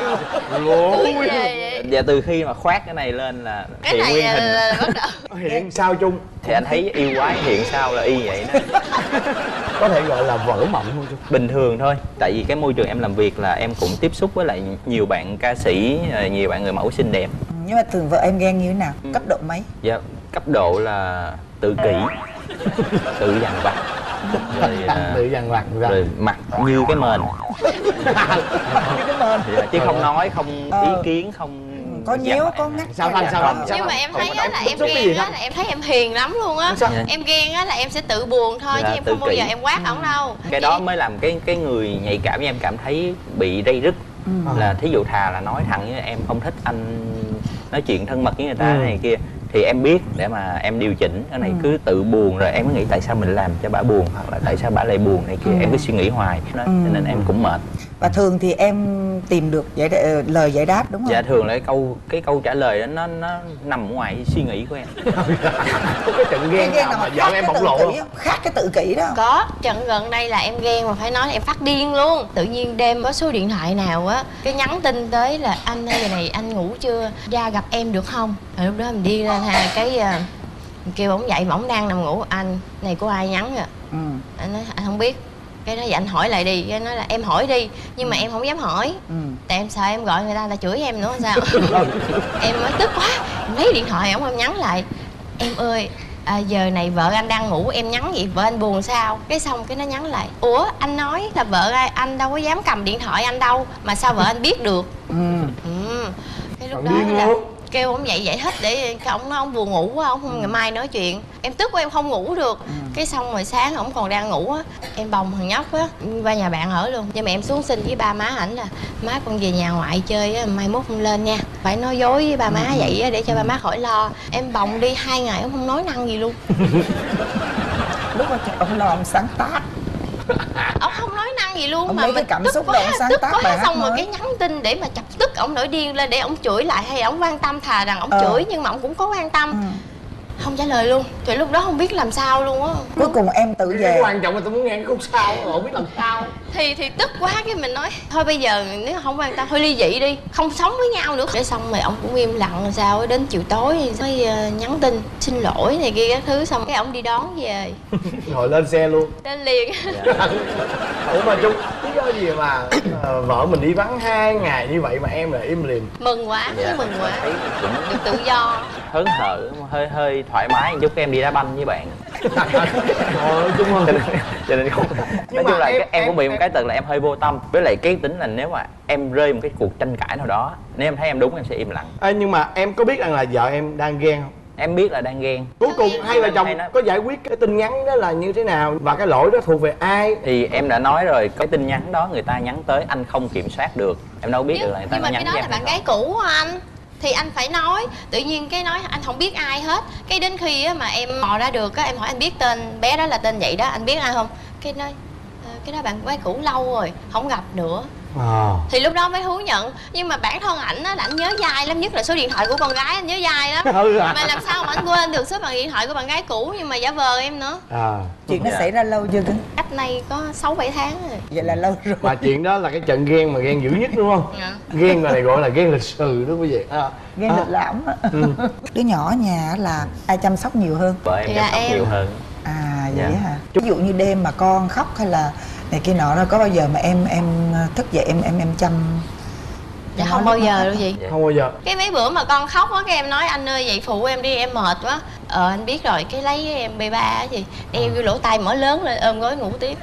Dạ, từ khi mà khoác cái này lên là cái hiện này nguyên hình. Hiện sao Chung? Thì anh thấy yêu quái hiện sao là y vậy đó. Có thể gọi là vỡ mộng không Chung? Bình thường thôi. Tại vì cái môi trường em làm việc là em cũng tiếp xúc với lại nhiều bạn ca sĩ, nhiều bạn người mẫu xinh đẹp. Nhưng mà thường vợ em ghen như thế nào? Cấp độ mấy? Dạ, cấp độ là tự kỷ, tự dằn vặt, tự dằn vặt rồi mặt như cái mền. Như cái mền. Chứ không nói, không ý kiến, không có nhéo có ngắt sao không nhưng mà em thấy á là em ghen á là em thấy em hiền lắm luôn á. Em ghen á là em sẽ tự buồn thôi chứ em không bao giờ em quát ổng đâu. Cái đó mới làm cái người nhạy cảm với em cảm thấy bị rây rứt. Là thí dụ thà là nói thẳng với em không thích anh nói chuyện thân mật với người ta này kia, thì em biết để mà em điều chỉnh. Cái này cứ tự buồn rồi em mới nghĩ tại sao mình làm cho bả buồn, hoặc là tại sao bả lại buồn này kia, em cứ suy nghĩ hoài đó, cho nên em cũng mệt. Và thường thì em tìm được lời giải đáp đúng không? Dạ thường là cái câu trả lời đó nó nằm ngoài suy nghĩ của em. Cái trận ghen nào mà vợ em bộc lộ khác cái tự kỷ đó. Có trận gần đây là em ghen mà phải nói là em phát điên luôn. Tự nhiên đêm có số điện thoại nào á cái nhắn tin tới là anh ơi giờ này anh ngủ chưa, ra gặp em được không. Rồi lúc đó mình đi lên hai cái kêu ổng dậy mà ổng đang nằm ngủ. Anh này của ai nhắn rồi? Anh nói anh không biết. Cái đó vậy anh hỏi lại đi. Cái nói là em hỏi đi nhưng mà em không dám hỏi. Tại em sợ em gọi người ta chửi em nữa sao. Em mới tức quá em lấy điện thoại ổng em nhắn lại em ơi giờ này vợ anh đang ngủ em nhắn vậy vợ anh buồn sao. Cái xong cái nó nhắn lại ủa anh nói là vợ anh đâu có dám cầm điện thoại anh đâu mà sao vợ anh biết được. Cái lúc đó là kêu ông dậy hết để ông nói ông buồn ngủ quá, ông không ngày mai nói chuyện. Em tức quá em không ngủ được. Cái xong rồi sáng ổng còn đang ngủ á, em bồng thằng nhóc á qua nhà bạn ở luôn. Nhưng mà em xuống xin với ba má ảnh là má con về nhà ngoại chơi á, mai mốt không lên nha. Phải nói dối với ba má vậy á để cho ba má khỏi lo. Em bồng đi 2 ngày ông không nói năng gì luôn. Lúc mà ông lo ông sáng tác. Ông không nói năng gì luôn. Ông mà lấy mình cái cảm tức xúc quá, đó, ông sáng tức tác quá bài hát xong rồi mới. cái nhắn tin để mà chọc tức ổng nổi điên lên để ổng chửi lại hay ổng quan tâm, thà rằng ổng chửi nhưng mà ổng cũng có quan tâm. Không trả lời luôn. Thì lúc đó không biết làm sao luôn á. Cuối cùng em tự về. Cái quan trọng là tôi muốn nghe cái khúc sau, không biết làm sao. Thì tức quá cái mình nói thôi bây giờ nếu không quan tâm thôi ly dị đi, không sống với nhau nữa. Để xong rồi ổng cũng im lặng làm sao. Đến chiều tối mới nhắn tin xin lỗi này kia các thứ. Xong cái ổng đi đón về. Rồi lên xe luôn. Lên liền. Ủa mà Trung, lý do gì mà vợ mình đi vắng 2 ngày như vậy mà em là im lìm? Mừng quá, mừng quá. Thấy cũng được tự do. hớn hở, hơi thoải mái một chút, em đi đá banh với bạn. Cho nên không. Nói chung là em cũng bị một cái tật là em hơi vô tâm. Với lại cái tính là nếu mà em rơi một cái cuộc tranh cãi nào đó, nếu em thấy em đúng em sẽ im lặng. Nhưng mà em có biết rằng là vợ em đang ghen không? Em biết là đang ghen. Cuối cùng hai vợ chồng có giải quyết cái tin nhắn đó là như thế nào và cái lỗi đó thuộc về ai? Thì em đã nói rồi, cái tin nhắn đó người ta nhắn tới anh không kiểm soát được, em đâu biết được là người ta nhưng mà nhắn cái đó là bạn gái cũ của anh thì anh phải nói. Tự nhiên cái nói anh không biết ai hết. Cái đến khi á, mà em mò ra được á, em hỏi anh biết tên bé đó là tên vậy đó, anh biết ai không? Cái nói cái đó bạn gái cũ lâu rồi không gặp nữa. Thì lúc đó mới thú nhận. Nhưng mà bản thân ảnh á là anh nhớ dai lắm, nhất là số điện thoại của con gái anh nhớ dai lắm. Mà làm sao mà anh quên được số điện thoại của bạn gái cũ nhưng mà giả vờ em nữa. Chuyện nó xảy ra lâu chưa cưng? Cách nay có 6-7 tháng rồi. Vậy là lâu rồi. Mà chuyện đó là cái trận ghen mà ghen dữ nhất đúng không? Ghen này gọi là ghen lịch sử đó quý vị. Ghen lịch lãm. Đứa nhỏ ở nhà là ai chăm sóc nhiều hơn? Vợ em chăm sóc nhiều hơn. Vậy hả? Ví dụ như đêm mà con khóc hay là này kia nọ đó, có bao giờ mà em thức dậy em chăm? Dạ không bao giờ đâu gì. Không bao giờ. Cái mấy bữa mà con khóc á, cái em nói anh ơi vậy phụ em đi em mệt quá. Anh biết rồi, cái lấy em B3 á gì đeo vô lỗ tai mở lớn lên ôm gối ngủ tiếp.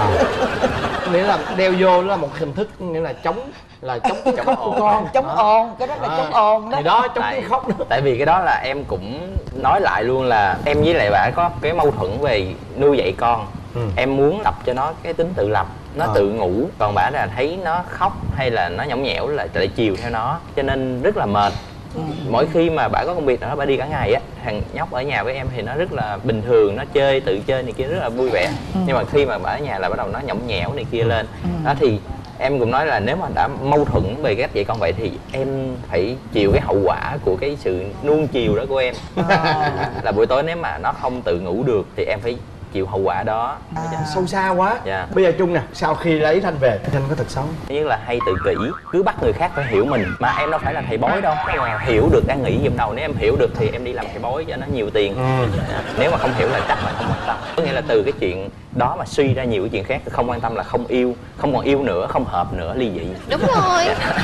Nghĩa là đeo vô đó là một hình thức, nghĩa là chống tiếng khóc của con. Chống ồn, cái đó là chống ồn đó. Thì đó, chống tiếng khóc nữa. Tại vì cái đó là em cũng nói lại luôn là em với lại bà có cái mâu thuẫn về nuôi dạy con. Em muốn tập cho nó cái tính tự lập, nó tự ngủ, còn bả là thấy nó khóc hay là nó nhõng nhẽo là lại chiều theo nó, cho nên rất là mệt. Mỗi khi mà bả có công việc nào đó bả đi cả ngày á, thằng nhóc ở nhà với em thì nó rất là bình thường, nó chơi tự chơi này kia rất là vui vẻ. Nhưng mà khi mà bả ở nhà là bắt đầu nó nhõng nhẽo này kia lên. Đó thì em cũng nói là nếu mà đã mâu thuẫn về cách dạy con vậy thì em phải chịu cái hậu quả của cái sự nuông chiều đó của em. Là buổi tối nếu mà nó không tự ngủ được thì em phải chịu hậu quả đó. Sâu xa quá. Bây giờ Trung nè, sau khi lấy Thanh về, Thanh có thật xấu? Thứ nhất là hay tự kỷ, cứ bắt người khác phải hiểu mình. Mà em đâu phải là thầy bói đâu, mà hiểu được đang nghĩ giùm đầu. Nếu em hiểu được thì em đi làm thầy bói cho nó nhiều tiền. Nếu mà không hiểu là chắc là không quan tâm. Có nghĩa là từ cái chuyện đó mà suy ra nhiều cái chuyện khác. Không quan tâm là không yêu, không còn yêu nữa, không hợp nữa, ly dị. Đúng rồi.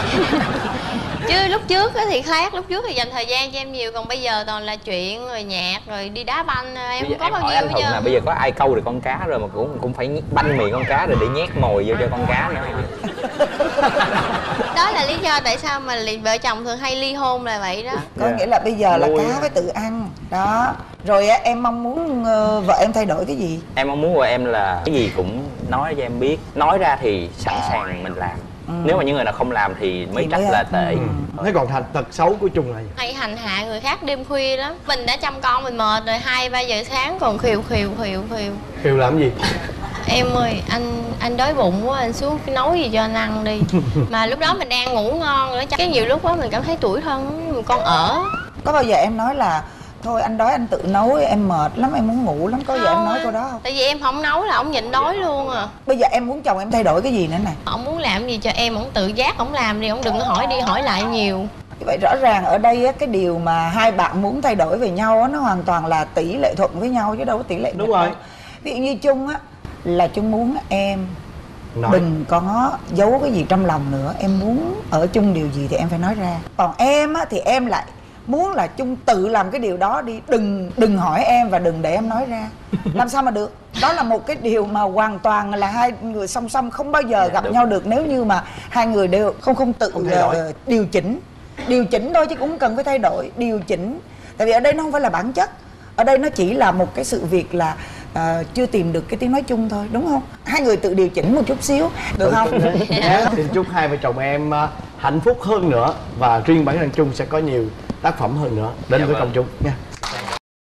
Chứ lúc trước thì khác, lúc trước thì dành thời gian cho em nhiều, còn bây giờ toàn là chuyện rồi nhạc rồi đi đá banh, em không có bao nhiêu anh Thuận là bây giờ có ai câu được con cá rồi mà cũng phải banh miệng con cá rồi để nhét mồi vô cho con cá nữa. Đó là là lý do tại sao mà vợ chồng thường hay ly hôn là vậy đó. Có nghĩa là bây giờ là cá phải tự ăn đó. Rồi em mong muốn vợ em thay đổi cái gì? Em mong muốn vợ em là cái gì cũng nói cho em biết, nói ra thì sẵn sàng mình làm. Nếu mà những người nào không làm thì mới trách là tệ. Thế còn tật xấu của Trung là gì? Hay hành hạ người khác đêm khuya lắm. Mình đã chăm con mình mệt rồi, 2-3 giờ sáng còn khều. Khều làm gì? Em ơi, anh đói bụng quá, anh xuống nấu gì cho anh ăn đi. Mà lúc đó mình đang ngủ ngon rồi, chắc cái nhiều lúc đó mình cảm thấy tủi thân, con ở. Có bao giờ em nói là thôi anh đói anh tự nấu, em mệt lắm, em muốn ngủ lắm, có giờ em nói câu đó không? Tại vì em không nấu là ông nhịn đói luôn à. Bây giờ em muốn chồng em thay đổi cái gì nữa này? Ông muốn làm gì cho em, ông tự giác ông làm đi, ông đừng có hỏi đi hỏi lại nhiều. Như vậy rõ ràng ở đây á, cái điều mà hai bạn muốn thay đổi về nhau á, nó hoàn toàn là tỷ lệ thuận với nhau chứ đâu có tỷ lệ đúng rồi. Ví dụ như Trung á, là Trung muốn em nói. Đừng có giấu cái gì trong lòng nữa. Em muốn ở chung điều gì thì em phải nói ra. Còn em á, thì em lại muốn là Trung tự làm cái điều đó đi. Đừng hỏi em và đừng để em nói ra. Làm sao mà được. Đó là một cái điều mà hoàn toàn là hai người song song không bao giờ gặp nhau được. Nếu như mà hai người đều không tự điều chỉnh. Điều chỉnh thôi chứ cũng không cần phải thay đổi. Điều chỉnh. Tại vì ở đây nó không phải là bản chất. Ở đây nó chỉ là một cái sự việc là chưa tìm được cái tiếng nói chung thôi, đúng không? Hai người tự điều chỉnh một chút xíu, được không? Thì chúc hai vợ chồng em hạnh phúc hơn nữa. Và riêng bản thân Trung sẽ có nhiều tác phẩm hơn nữa đến với công chúng nha.